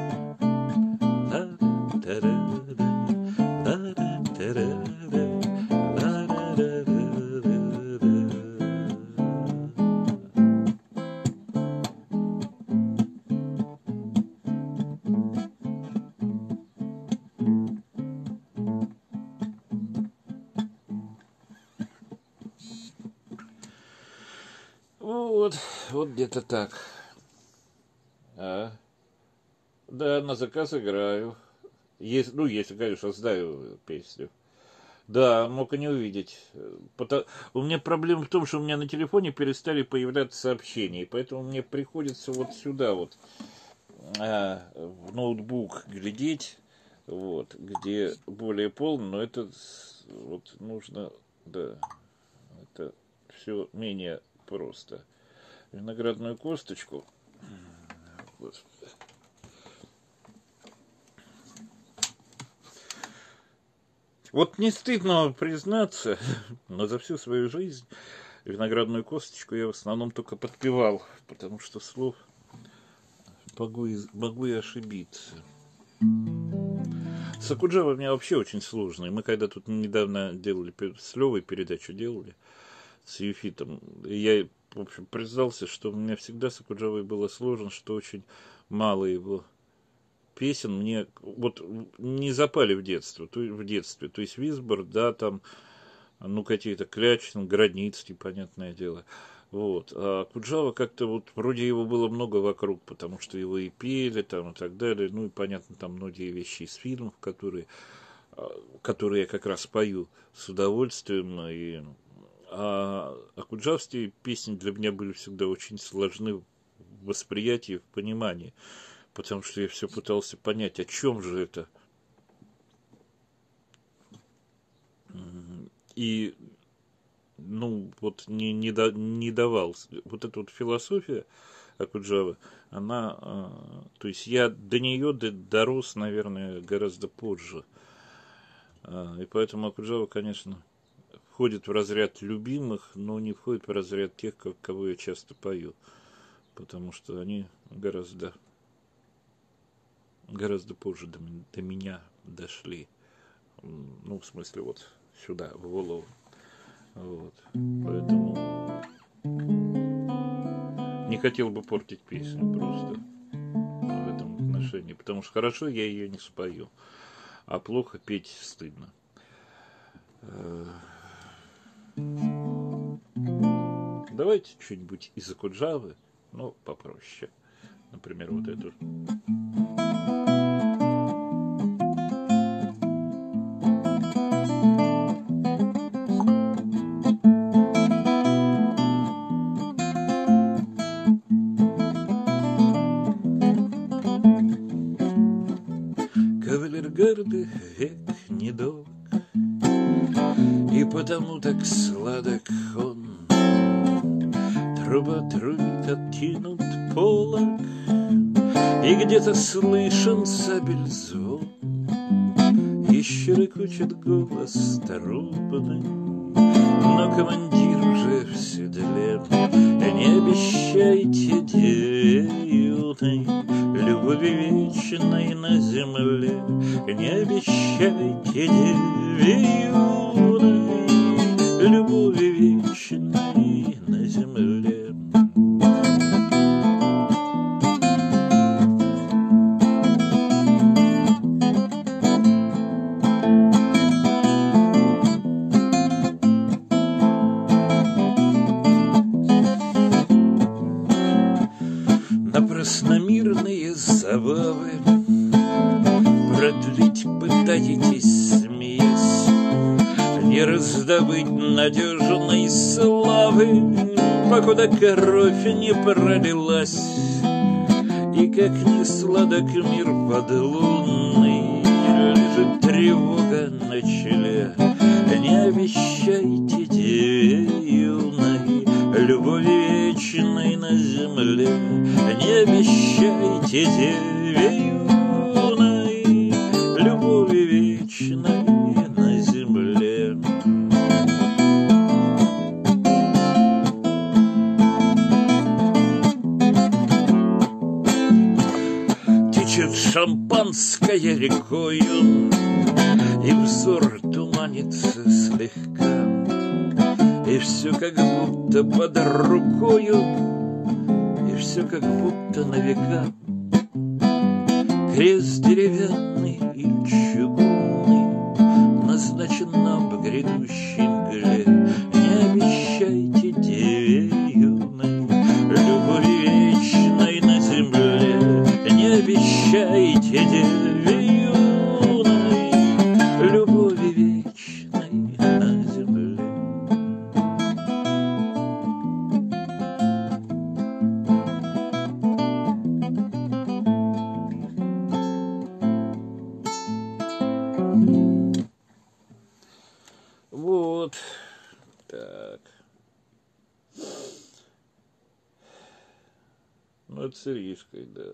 Вот, вот где-то так. А? Да, на заказ играю. Есть, ну, если, конечно, знаю песню. Да, мог и не увидеть. Потому... У меня проблема в том, что у меня на телефоне перестали появляться сообщения, поэтому мне приходится вот сюда вот а, в ноутбук глядеть, вот, где более полно, но это вот нужно, да, это все менее просто. Виноградную косточку Господи. Вот не стыдно признаться, но за всю свою жизнь виноградную косточку я в основном только подпевал, потому что слов могу и, могу и ошибиться. Сакуджава у меня вообще очень сложный. Мы когда тут недавно делали, с Левой передачу делали, с Юфитом, я, в общем, признался, что у меня всегда с Сакуджавой было сложно, что очень мало его песен мне вот не запали в детство, то, в детстве. То есть Висбор, да, там, ну, какие-то Клячин, Границкий, понятное дело. Вот. А Куджава как-то вот вроде его было много вокруг, потому что его и пели там и так далее. Ну и понятно, там многие вещи из фильмов, которые, которые я как раз пою с удовольствием. И... А, а куджавские песни для меня были всегда очень сложны в восприятии, в понимании. Потому что я все пытался понять, о чем же это. И, ну, вот не, не, до, не давал. Вот эта вот философия Акуджавы, она, э, то есть я до нее дорос, наверное, гораздо позже. Э, и поэтому Акуджава, конечно, входит в разряд любимых, но не входит в разряд тех, кого я часто пою. Потому что они гораздо... гораздо позже до, до меня дошли. Ну, в смысле, вот сюда, в голову. Вот. Поэтому не хотел бы портить песню просто в этом отношении. Потому что хорошо я ее не спою. А плохо петь стыдно. Давайте что-нибудь из Акуджавы, но попроще. Например, вот эту. Кавалергарды век недолг, и потому так сладок он. Труба трубит, откинут полог, и где-то слышен сабель звон. Еще рыкочет голос трубный, но командир уже в седле. Не обещайте деве юной любви вечной на земле. Не обещайте деве юной любви вечной на земле. Напрасномирные забавы продлить пытаетесь, смеясь, не раздобыть надежной славы, покуда кровь не пролилась. И как ни сладок мир подлунный, лежит тревога на челе. Не обещайте деве юной любви вечной на земле. Не обещайте деве юной любви вечной на земле. Течет шампанское рекою, и взор туманится слегка, и все как будто под рукою, и все как будто на века. Крест деревянный и чугунный назначен нам в грядущей мгле. Не обещайте деве юной любви вечной на земле. Не обещайте деве юной любви вечной на земле. Вот так. Ну, это с иришкой, да.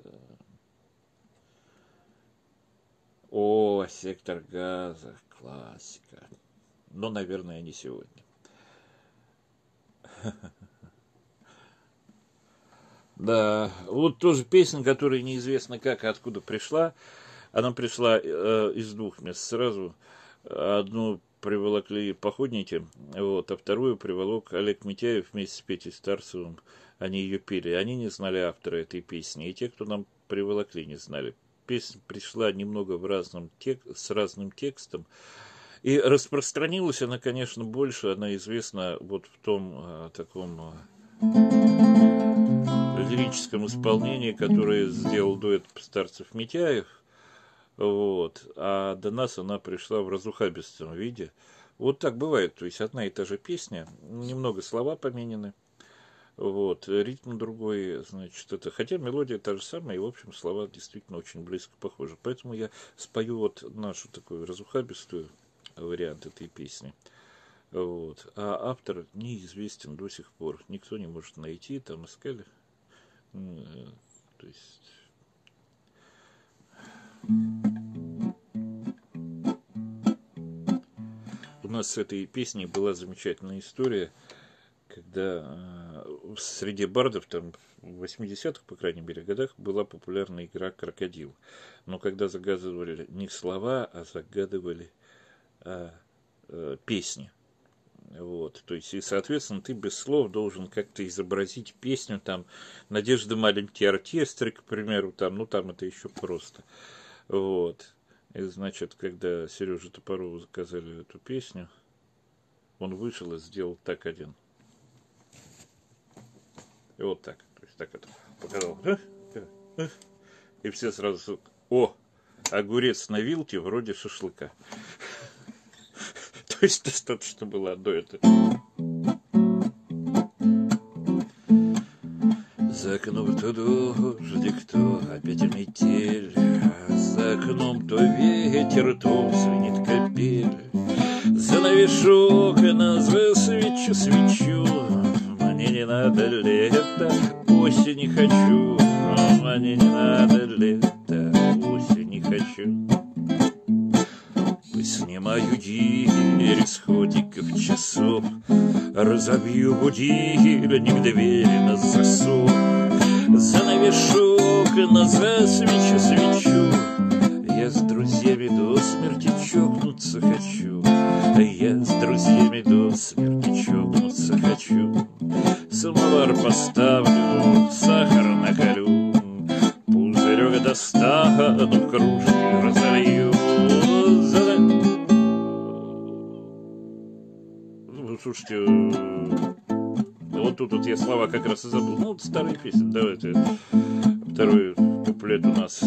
О, «Сектор газа», классика. Но, наверное, не сегодня. Да, вот тоже песня, которая неизвестно как и откуда пришла. Она пришла э, из двух мест сразу. Одну приволокли походники, вот, а вторую приволок Олег Митяев вместе с Петей Старцевым. Они ее пели. Они не знали автора этой песни. И те, кто нам приволокли, не знали. Песня пришла немного в разном тек... с разным текстом. И распространилась она, конечно, больше. Она известна вот в том э, таком... Э, лирическом исполнении, которое сделал дуэт Старцев-Митяев, вот, а до нас она пришла в разухабистом виде. Вот так бывает, то есть одна и та же песня, немного слова поменены, вот, ритм другой, значит, это, хотя мелодия та же самая, и, в общем, слова действительно очень близко похожи. Поэтому я спою вот нашу такую разухабистую вариант этой песни. Вот. А автор неизвестен до сих пор. Никто не может найти, там искали. То есть... У нас с этой песней была замечательная история, когда в среде бардов, там, в восьмидесятых, по крайней мере, годах, была популярна игра «Крокодил». Но когда загадывали не слова, а загадывали а, а, песни. Вот, то есть, и, соответственно, ты без слов должен как-то изобразить песню, там, «Надежда маленький оркестр», к примеру, там, ну, там это еще просто. Вот. И, значит, когда Сереже Топорову заказали эту песню, он вышел и сделал так один. И вот так. То есть, так это показал. И все сразу, о, огурец на вилке вроде шашлыка. То есть достаточно было одной это. За окном то дождик, то опять метель, за окном то ветер, то звенит капель. Занавешу окна, засвечу свечу, мне не надо лето, осень не хочу, мне не надо лето, осень не хочу. Снимаю дверь с ходиков часов, разобью будильник, двери на засов, занавешу окна, засвечу свечу. Я с друзьями до смерти чокнуться хочу, я с друзьями до смерти чокнуться хочу. Самовар поставлю, сахар наколю, пузырек достану, кружки разолью. Слушайте, вот тут вот я слова как раз и забыл. Ну, вот старые песни. Давайте второй куплет у нас.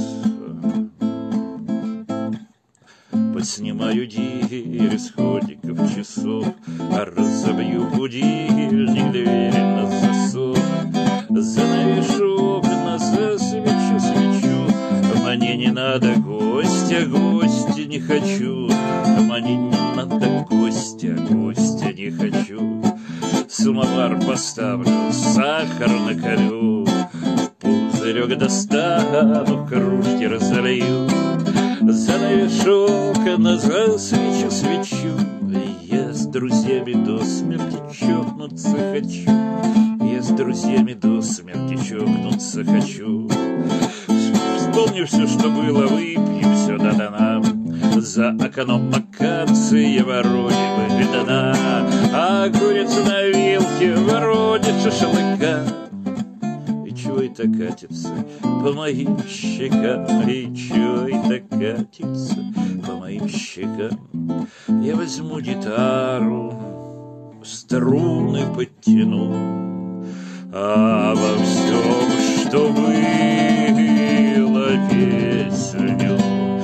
Поснимаю дверь с ходиков часов, разобью будильник, двери на засов, занавешу окна, засвечу свечу. Мне не надо гостя, гостя не хочу, мне не надо гостя, гостя не хочу. Самовар поставлю, сахар наколю, пузырек достану, кружки разолью. Занавешу окна, засвечу свечу, я с друзьями до смерти чокнуться хочу, я с друзьями до смерти чокнуться хочу. Вспомни все, что было, выпьем все до дна, за окном акация вроде бы видана, а курица на вилке вроде шашлыка. И чего это катится по моим щекам, и чего это катится по моим щекам? Я возьму гитару, струны подтяну, а во всем, что было, песню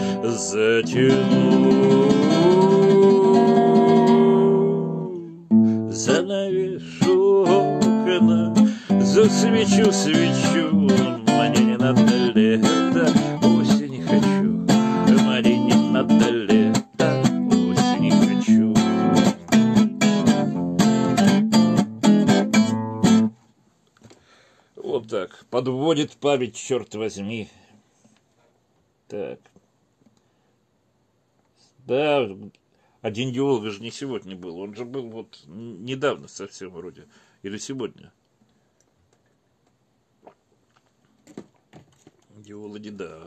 затяну. Занавешу окна, засвечу свечу, мне не надо лето, осень не хочу, мне не надо лето, осень не хочу. Вот так, подводит память, черт возьми. Так. Да, один геолог же не сегодня был. Он же был вот недавно совсем вроде. Или сегодня. Геологи, да.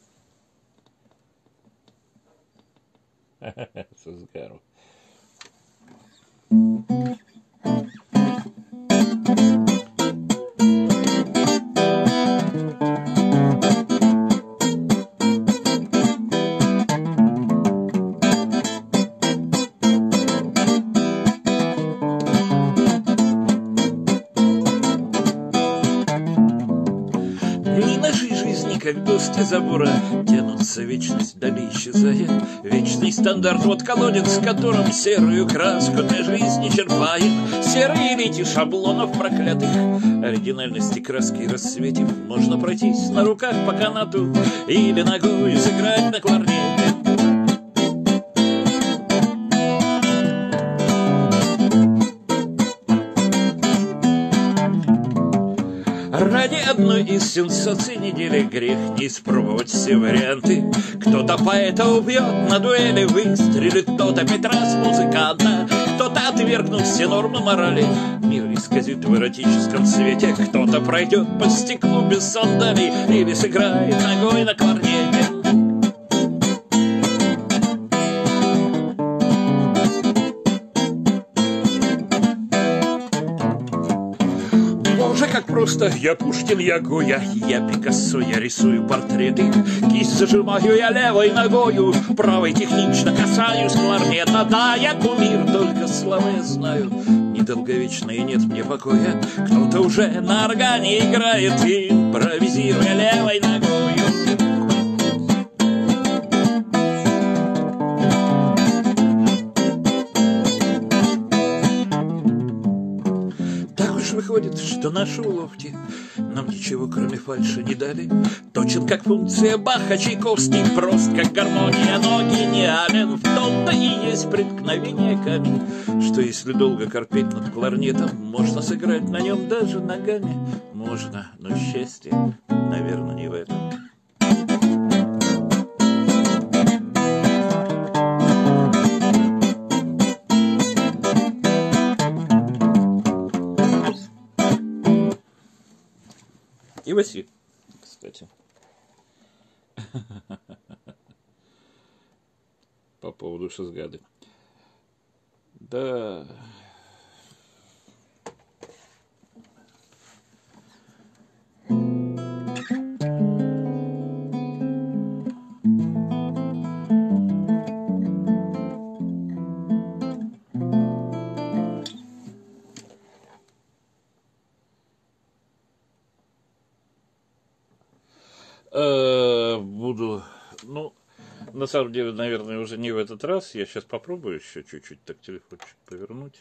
Со сгару. Как доски забора тянутся, вечность вдали исчезает. Вечный стандарт, вот колодец, в котором серую краску для жизни черпает. Серые нити шаблонов проклятых, оригинальности краски расцветив. Можно пройтись на руках по канату или ногой сыграть на кларнете. Ради одной из сенсаций недели грех не испробовать все варианты. Кто-то поэта убьет, на дуэли выстрелит, кто-то Петра с музыканта, кто-то, отвергнув все нормы морали, мир исказит в эротическом свете. Кто-то пройдет по стеклу без сандалий или сыграет ногой на кларнете. Как просто я Пушкин, я Гоя, я Пикассо, я рисую портреты. Кисть зажимаю я левой ногою, правой технично касаюсь кларнета. Да, я кумир, только слова я знаю, недолговечные, нет мне покоя. Кто-то уже на органе играет, импровизируя левой ногою. Выходит, что наши уловки нам ничего, кроме фальши, не дали. Точен, как функция Баха, Чайковский прост, как гармония, но гениален. В том-то и есть преткновение камень, что если долго корпеть над кларнетом, можно сыграть на нем даже ногами. Можно, но счастье, наверное, не в этом. И Васи, кстати. По поводу Шизгады. Да. Буду, ну, на самом деле, наверное, уже не в этот раз. Я сейчас попробую еще чуть-чуть так телефончик повернуть.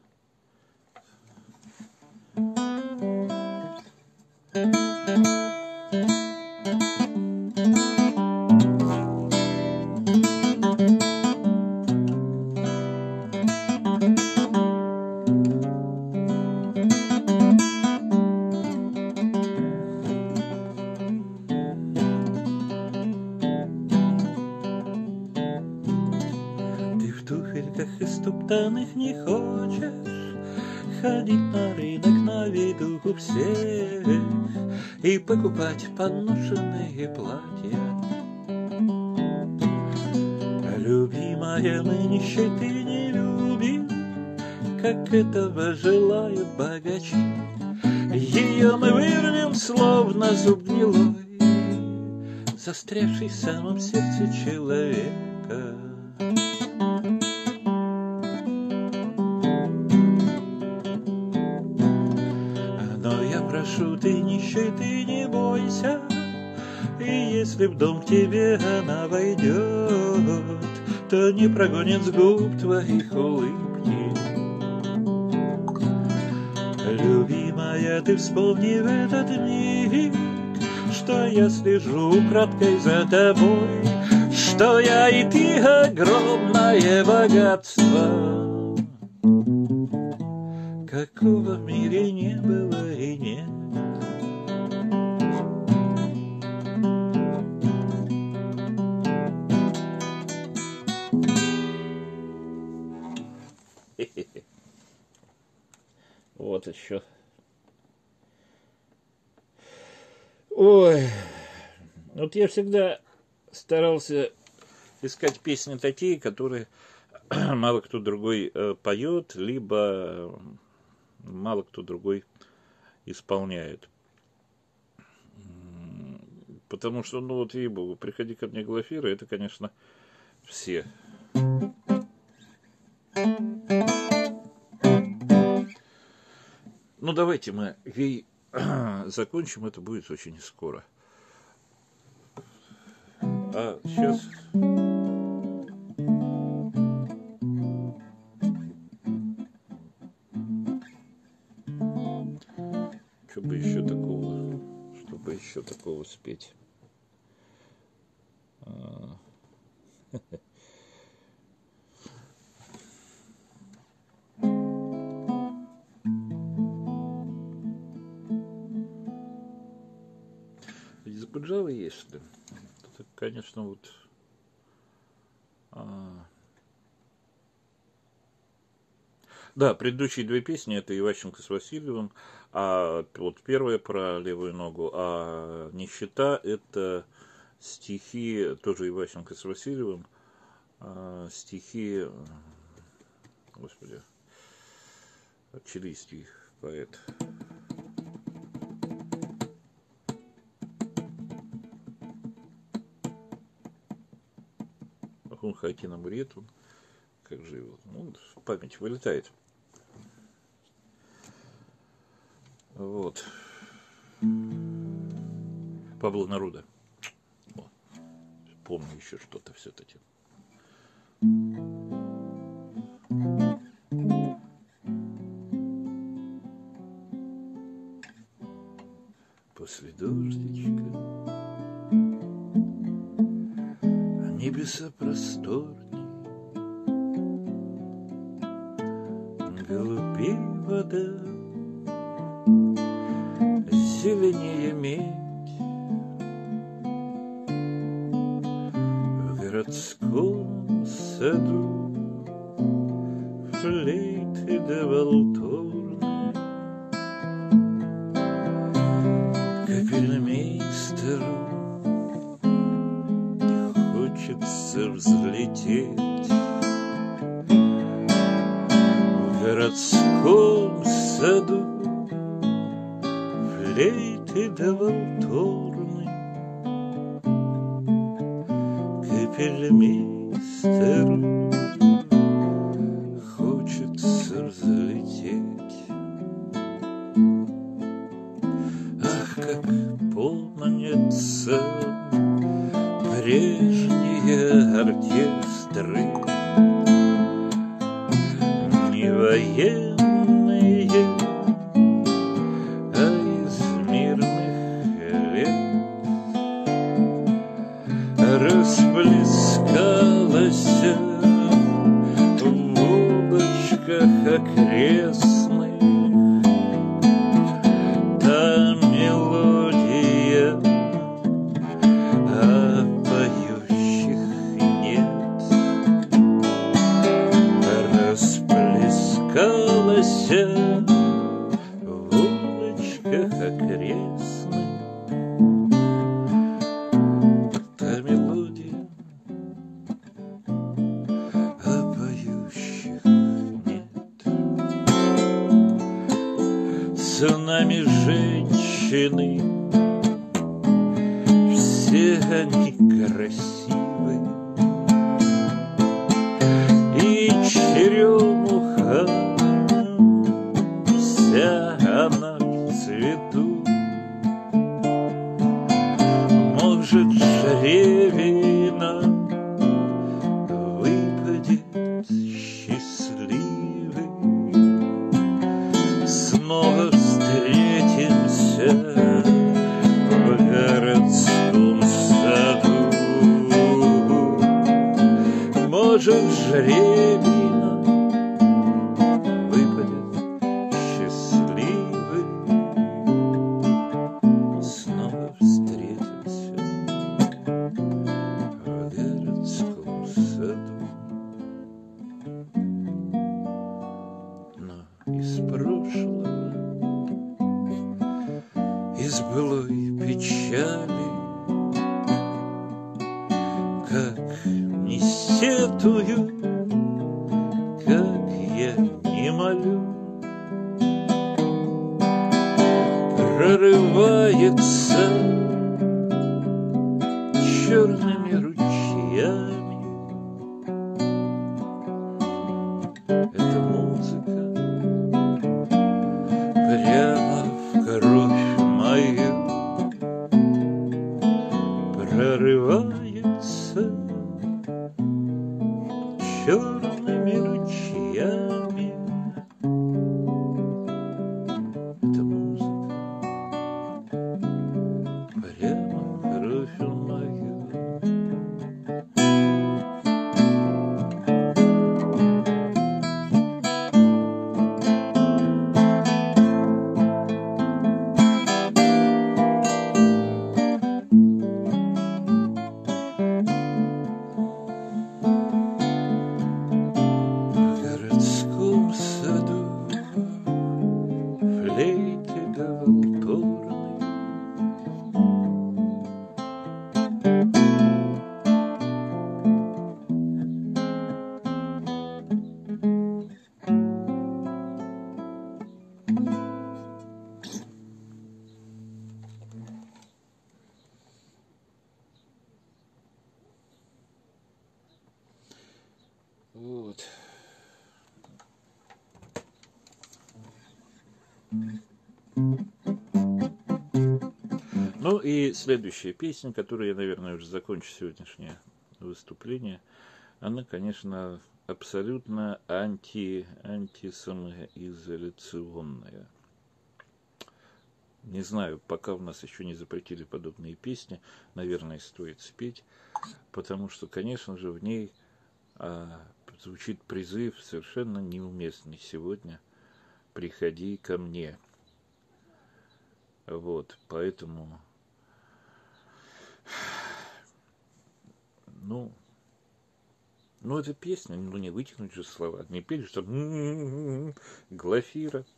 Истоптанных не хочешь ходить на рынок на виду у всех и покупать поношенные платья. Любимая, мы нищеты не любим, как этого желают богачи. Ее мы вырвем, словно зуб гнилой, застрявший в самом сердце человека. Прошу, ты нищий, ты не бойся, и если в дом к тебе она войдет, то не прогонит с губ твоих улыбки. Любимая, ты вспомни в этот миг, что я слежу украдкой за тобой, что я и ты огромное богатство, какого в мире не было и нет. Вот еще. Ой, вот я всегда старался искать песни такие, которые мало кто другой э, поет, либо мало кто другой исполняет. Потому что, ну вот, ей-богу, приходи ко мне, Глафира, это, конечно, все. Ну, давайте мы ей закончим, это будет очень скоро. А сейчас... Что бы еще такого, чтобы еще такого спеть? Из Буджавы есть, что ли? Это, конечно, вот... А... Да, предыдущие две песни это Иващенко с Васильевым, а вот первая про левую ногу, а «Нищета» это стихи тоже Иващенко с Васильевым, а стихи, господи, чилийский поэт. Он Хакина Мурет, он как же его, ну, в память вылетает. Вот. Пабло Неруда. О, помню еще что-то все-таки. После дождичка небеса просторней, голубей вода, зеленее медь. В городском саду флейты да валторны, капельмейстеру хочется взлететь. В городском саду флейты да валторны, капельмейстеру хочется взлететь. Ах, как помнятся прежние оркестры, не военные, а из мирных лет. Расплескалась в улочках окрестных та мелодия, а поющих нет. Расплескалась в улочках окрестных та мелодия, а поющих нет. С нами женщины, все они красивы, и черемуха вся она в цвету. Может, жребина выпадет счастливый, снова встретимся в городском саду. Может, жребина выпадет счастливый, снова встретимся в городском саду. из прошлого, из былой печали, как не сетую, как я не молю, прорывается черными ручьями. Эта музыка прямо в кровь мою прорывается черными ручьями. Эта музыка прямо в кровь мою. Вот. Ну и следующая песня, которую я, наверное, уже закончу сегодняшнее выступление, она, конечно, абсолютно анти, антисамоизоляционная. Не знаю, пока у нас еще не запретили подобные песни, наверное, стоит спеть, потому что, конечно же, в ней а, звучит призыв совершенно неуместный сегодня: «Приходи ко мне». Вот, поэтому, ну, ну, эта песня, ну, не вытянуть же слова, не пели, что Глафира.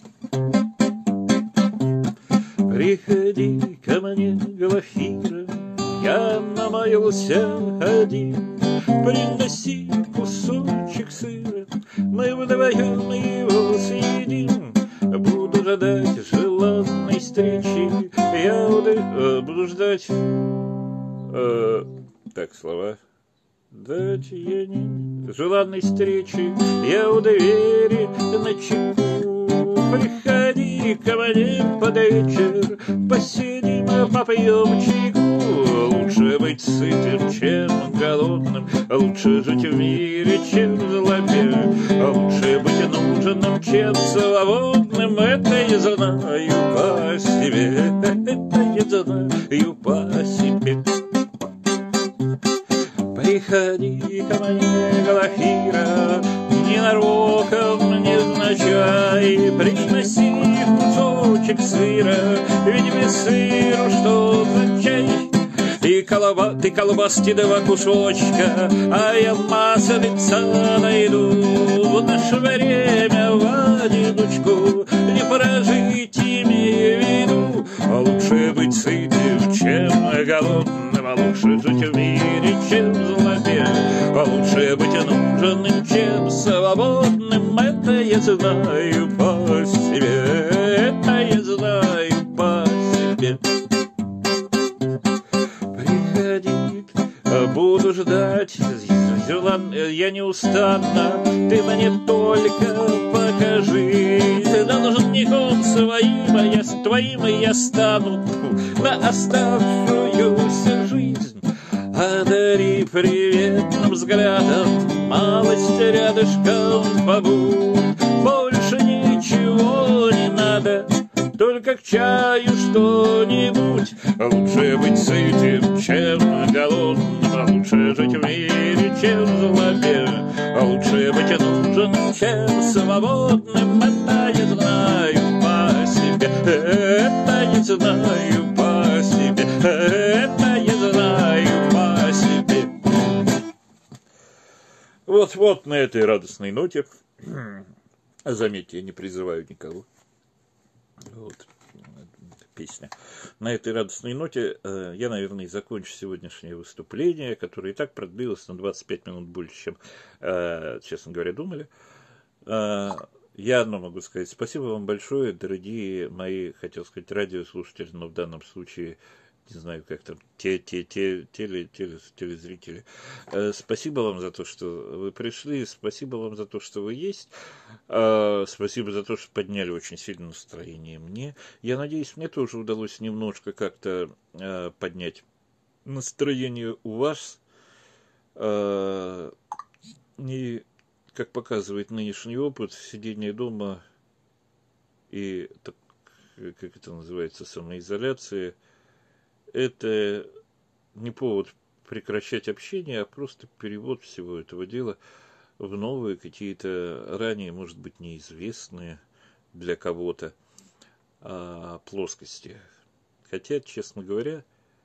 Приходи ко мне, Глафира, я намаялся один, приноси кусочек сыра, мы вдвоем его съедим. Буду ждать желанной встречи, я уды... э, буду ждать... Э, так, слова... Дать я не... Желанной встречи, я у двери на чеку. Приходи ко мне под вечер, посидим, попьем чайку. Лучше быть сытым, чем голодным, лучше жить в мире, чем в злобе. Лучше быть нужным, чем свободным, это я знаю по себе, это я знаю по себе. Приходи ко мне, Глафира, ненароком, невзначай, приноси кусочек сыра, ведь без сыру что за чай? И колоба, ты колбаски два кусочка, а я маслица найду. В наше время в одиночку не прожить, имея в виду. А лучше быть сытым, чем голодным, а лучше жить в мире, чем в злобе. А лучше быть нужным, чем свободным, это я знаю по себе, это я знаю по себе. Буду ждать, я неустанно, ты мне только покажи. Должником своим, я с твоим я стану на оставшуюся жизнь. Одари приветным взглядом, малость рядышком побудь. Больше ничего не надо, только к чаю что-нибудь. Лучше быть сытым, чем голодным, а лучше жить в мире, чем в злобе. А лучше быть нужным, чем свободным, это я знаю по себе, это я знаю по себе, это я знаю по себе. Вот-вот на этой радостной ноте А заметьте, я не призываю никого. Вот. Песня. На этой радостной ноте э, я, наверное, и закончу сегодняшнее выступление, которое и так продлилось на двадцать пять минут больше, чем, э, честно говоря, думали. Э, я одно могу сказать. Спасибо вам большое, дорогие мои, хотел сказать, радиослушатели, но в данном случае, не знаю, как там, те, те, те, теле, теле, телезрители. Э, спасибо вам за то, что вы пришли, спасибо вам за то, что вы есть. Э, спасибо за то, что подняли очень сильно настроение мне. Я надеюсь, мне тоже удалось немножко как-то э, поднять настроение у вас. Э, и, как показывает нынешний опыт, сидение дома и, так, как это называется, самоизоляция, это не повод прекращать общение, а просто перевод всего этого дела в новые какие-то ранее, может быть, неизвестные для кого-то а, плоскости. Хотя, честно говоря,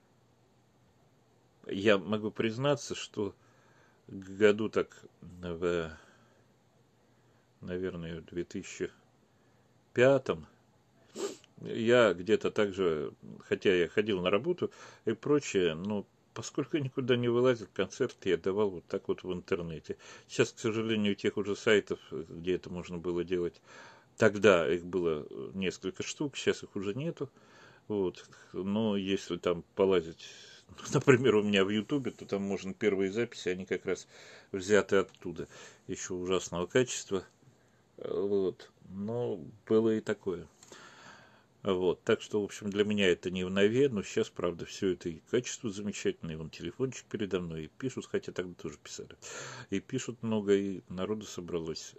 я могу признаться, что году так в, наверное, в две тысячи пятом я где-то так же, хотя я ходил на работу и прочее, но поскольку я никуда не вылазил, концерты я давал вот так вот в интернете. Сейчас, к сожалению, тех уже сайтов, где это можно было делать, тогда их было несколько штук, сейчас их уже нету. Вот. Но если там полазить, например, у меня в Ютубе, то там можно первые записи, они как раз взяты оттуда, еще ужасного качества. Вот. Но было и такое. Вот, так что, в общем, для меня это не в нове, но сейчас, правда, все это и качество замечательное, и вон телефончик передо мной, и пишут, хотя тогда тоже писали, и пишут много, и народу собралось.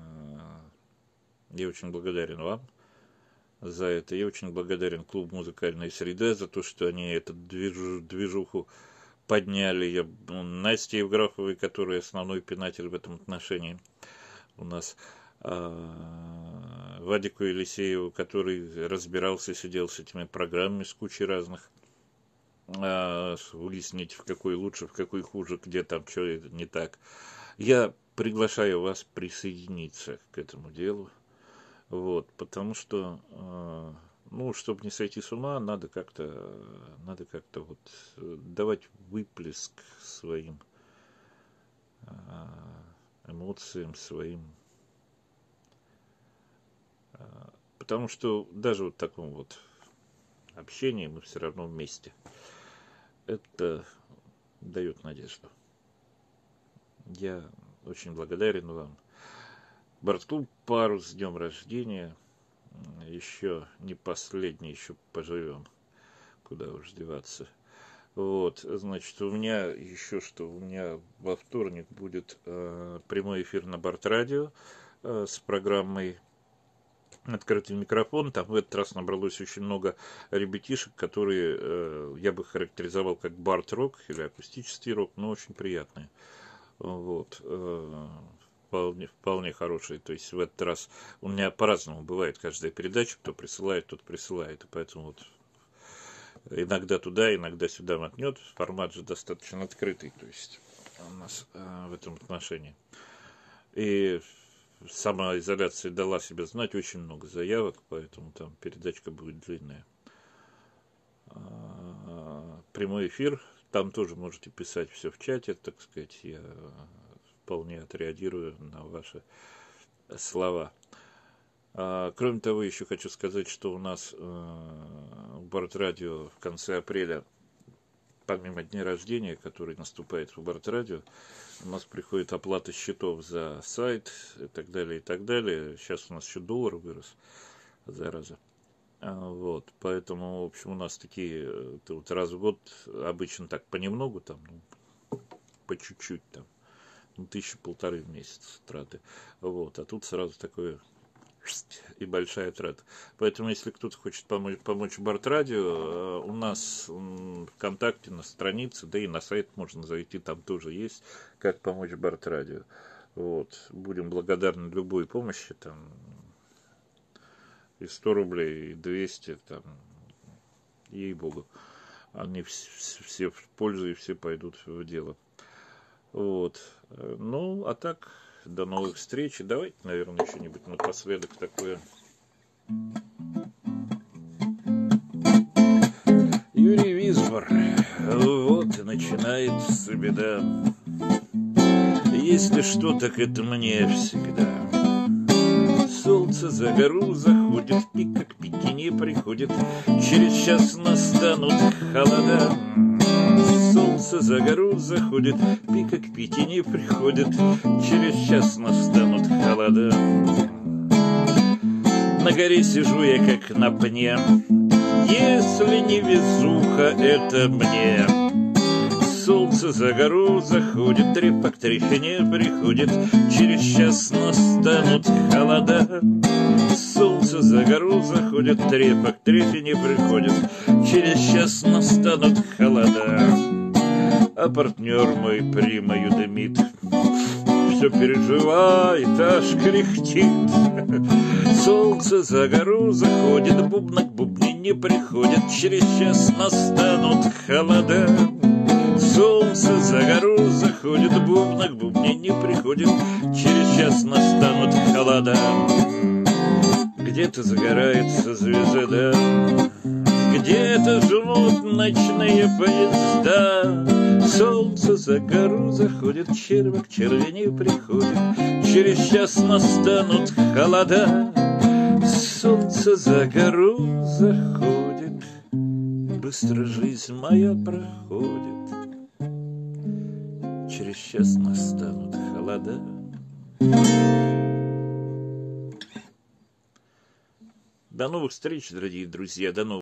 Я очень благодарен вам за это, я очень благодарен клубу «Музыкальная среда» за то, что они эту движу, движуху подняли. Я, ну, Насте Евграфовой, которая основной пинатель в этом отношении у нас, Вадику Елисееву, который разбирался, сидел с этими программами, с кучей разных, выяснить, в какой лучше, в какой хуже, где там что не так. Я приглашаю вас присоединиться к этому делу, вот, потому что, ну, чтобы не сойти с ума, надо как-то, надо как-то вот давать выплеск своим эмоциям, своим. Потому что даже вот в таком вот общении мы все равно вместе. Это дает надежду. Я очень благодарен вам. Бортклуб «Парус» с днем рождения. Еще не последний, еще поживем. Куда уж деваться. Вот, значит, у меня еще что, у меня во вторник будет э, прямой эфир на Бортрадио э, с программой «Открытый микрофон». Там в этот раз набралось очень много ребятишек, которые э, я бы характеризовал как бард-рок или акустический рок, но очень приятные. Вот. Э, вполне, вполне хорошие. То есть в этот раз у меня по-разному бывает каждая передача, кто присылает, тот присылает. И поэтому вот иногда туда, иногда сюда мотнет. Формат же достаточно открытый, то есть у нас э, в этом отношении. И самоизоляция дала себе знать, очень много заявок, поэтому там передачка будет длинная. Прямой эфир, там тоже можете писать все в чате, так сказать, я вполне отреагирую на ваши слова. Кроме того, еще хочу сказать, что у нас в Бортрадио в конце апреля, помимо дня рождения, который наступает в Бортрадио, у нас приходит оплата счетов за сайт и так далее, и так далее. Сейчас у нас еще доллар вырос, зараза. Вот, поэтому, в общем, у нас такие, это вот раз в год, обычно так понемногу, там, ну, по чуть-чуть, там, ну, тысячи полторы в месяц траты. Вот, а тут сразу такое и большая трата. Поэтому, если кто-то хочет помочь, помочь Бортрадио, у нас ВКонтакте на странице, да и на сайт можно зайти, там тоже есть, как помочь Бортрадио. Вот. Будем благодарны любой помощи, там, и сто рублей, и двести, там, ей-богу. Они все в пользу и все пойдут в дело. Вот. Ну, а так, до новых встреч. И давайте, наверное, что-нибудь напоследок такое. Юрий Висбор. Вот и начинается беда. Если что, так это мне всегда. Солнце за гору заходит, пика к пяти не приходит, через час настанут холода. Солнце за гору заходит, пика к пяти не приходит, через час настанут холода. На горе сижу я как на пне, если не везуха, это мне. Солнце за гору заходит, трепа к трефе не приходит, через час настанут холода. Солнце за гору заходит, трепа к трефе не приходит, через час настанут холода. А партнер мой примою дымит, все переживает, аж кряхтит. Солнце за гору заходит, бубна к бубне не приходит, через час настанут холода. Солнце за гору заходит, бубна к бубне не приходит, через час настанут холода. Где-то загорается звезда, где-то жмут ночные поезда. Солнце за гору заходит, червяк к черви не приходит, через час настанут холода. Солнце за гору заходит, быстро жизнь моя проходит, через час настанут холода. До новых встреч, дорогие друзья, до новых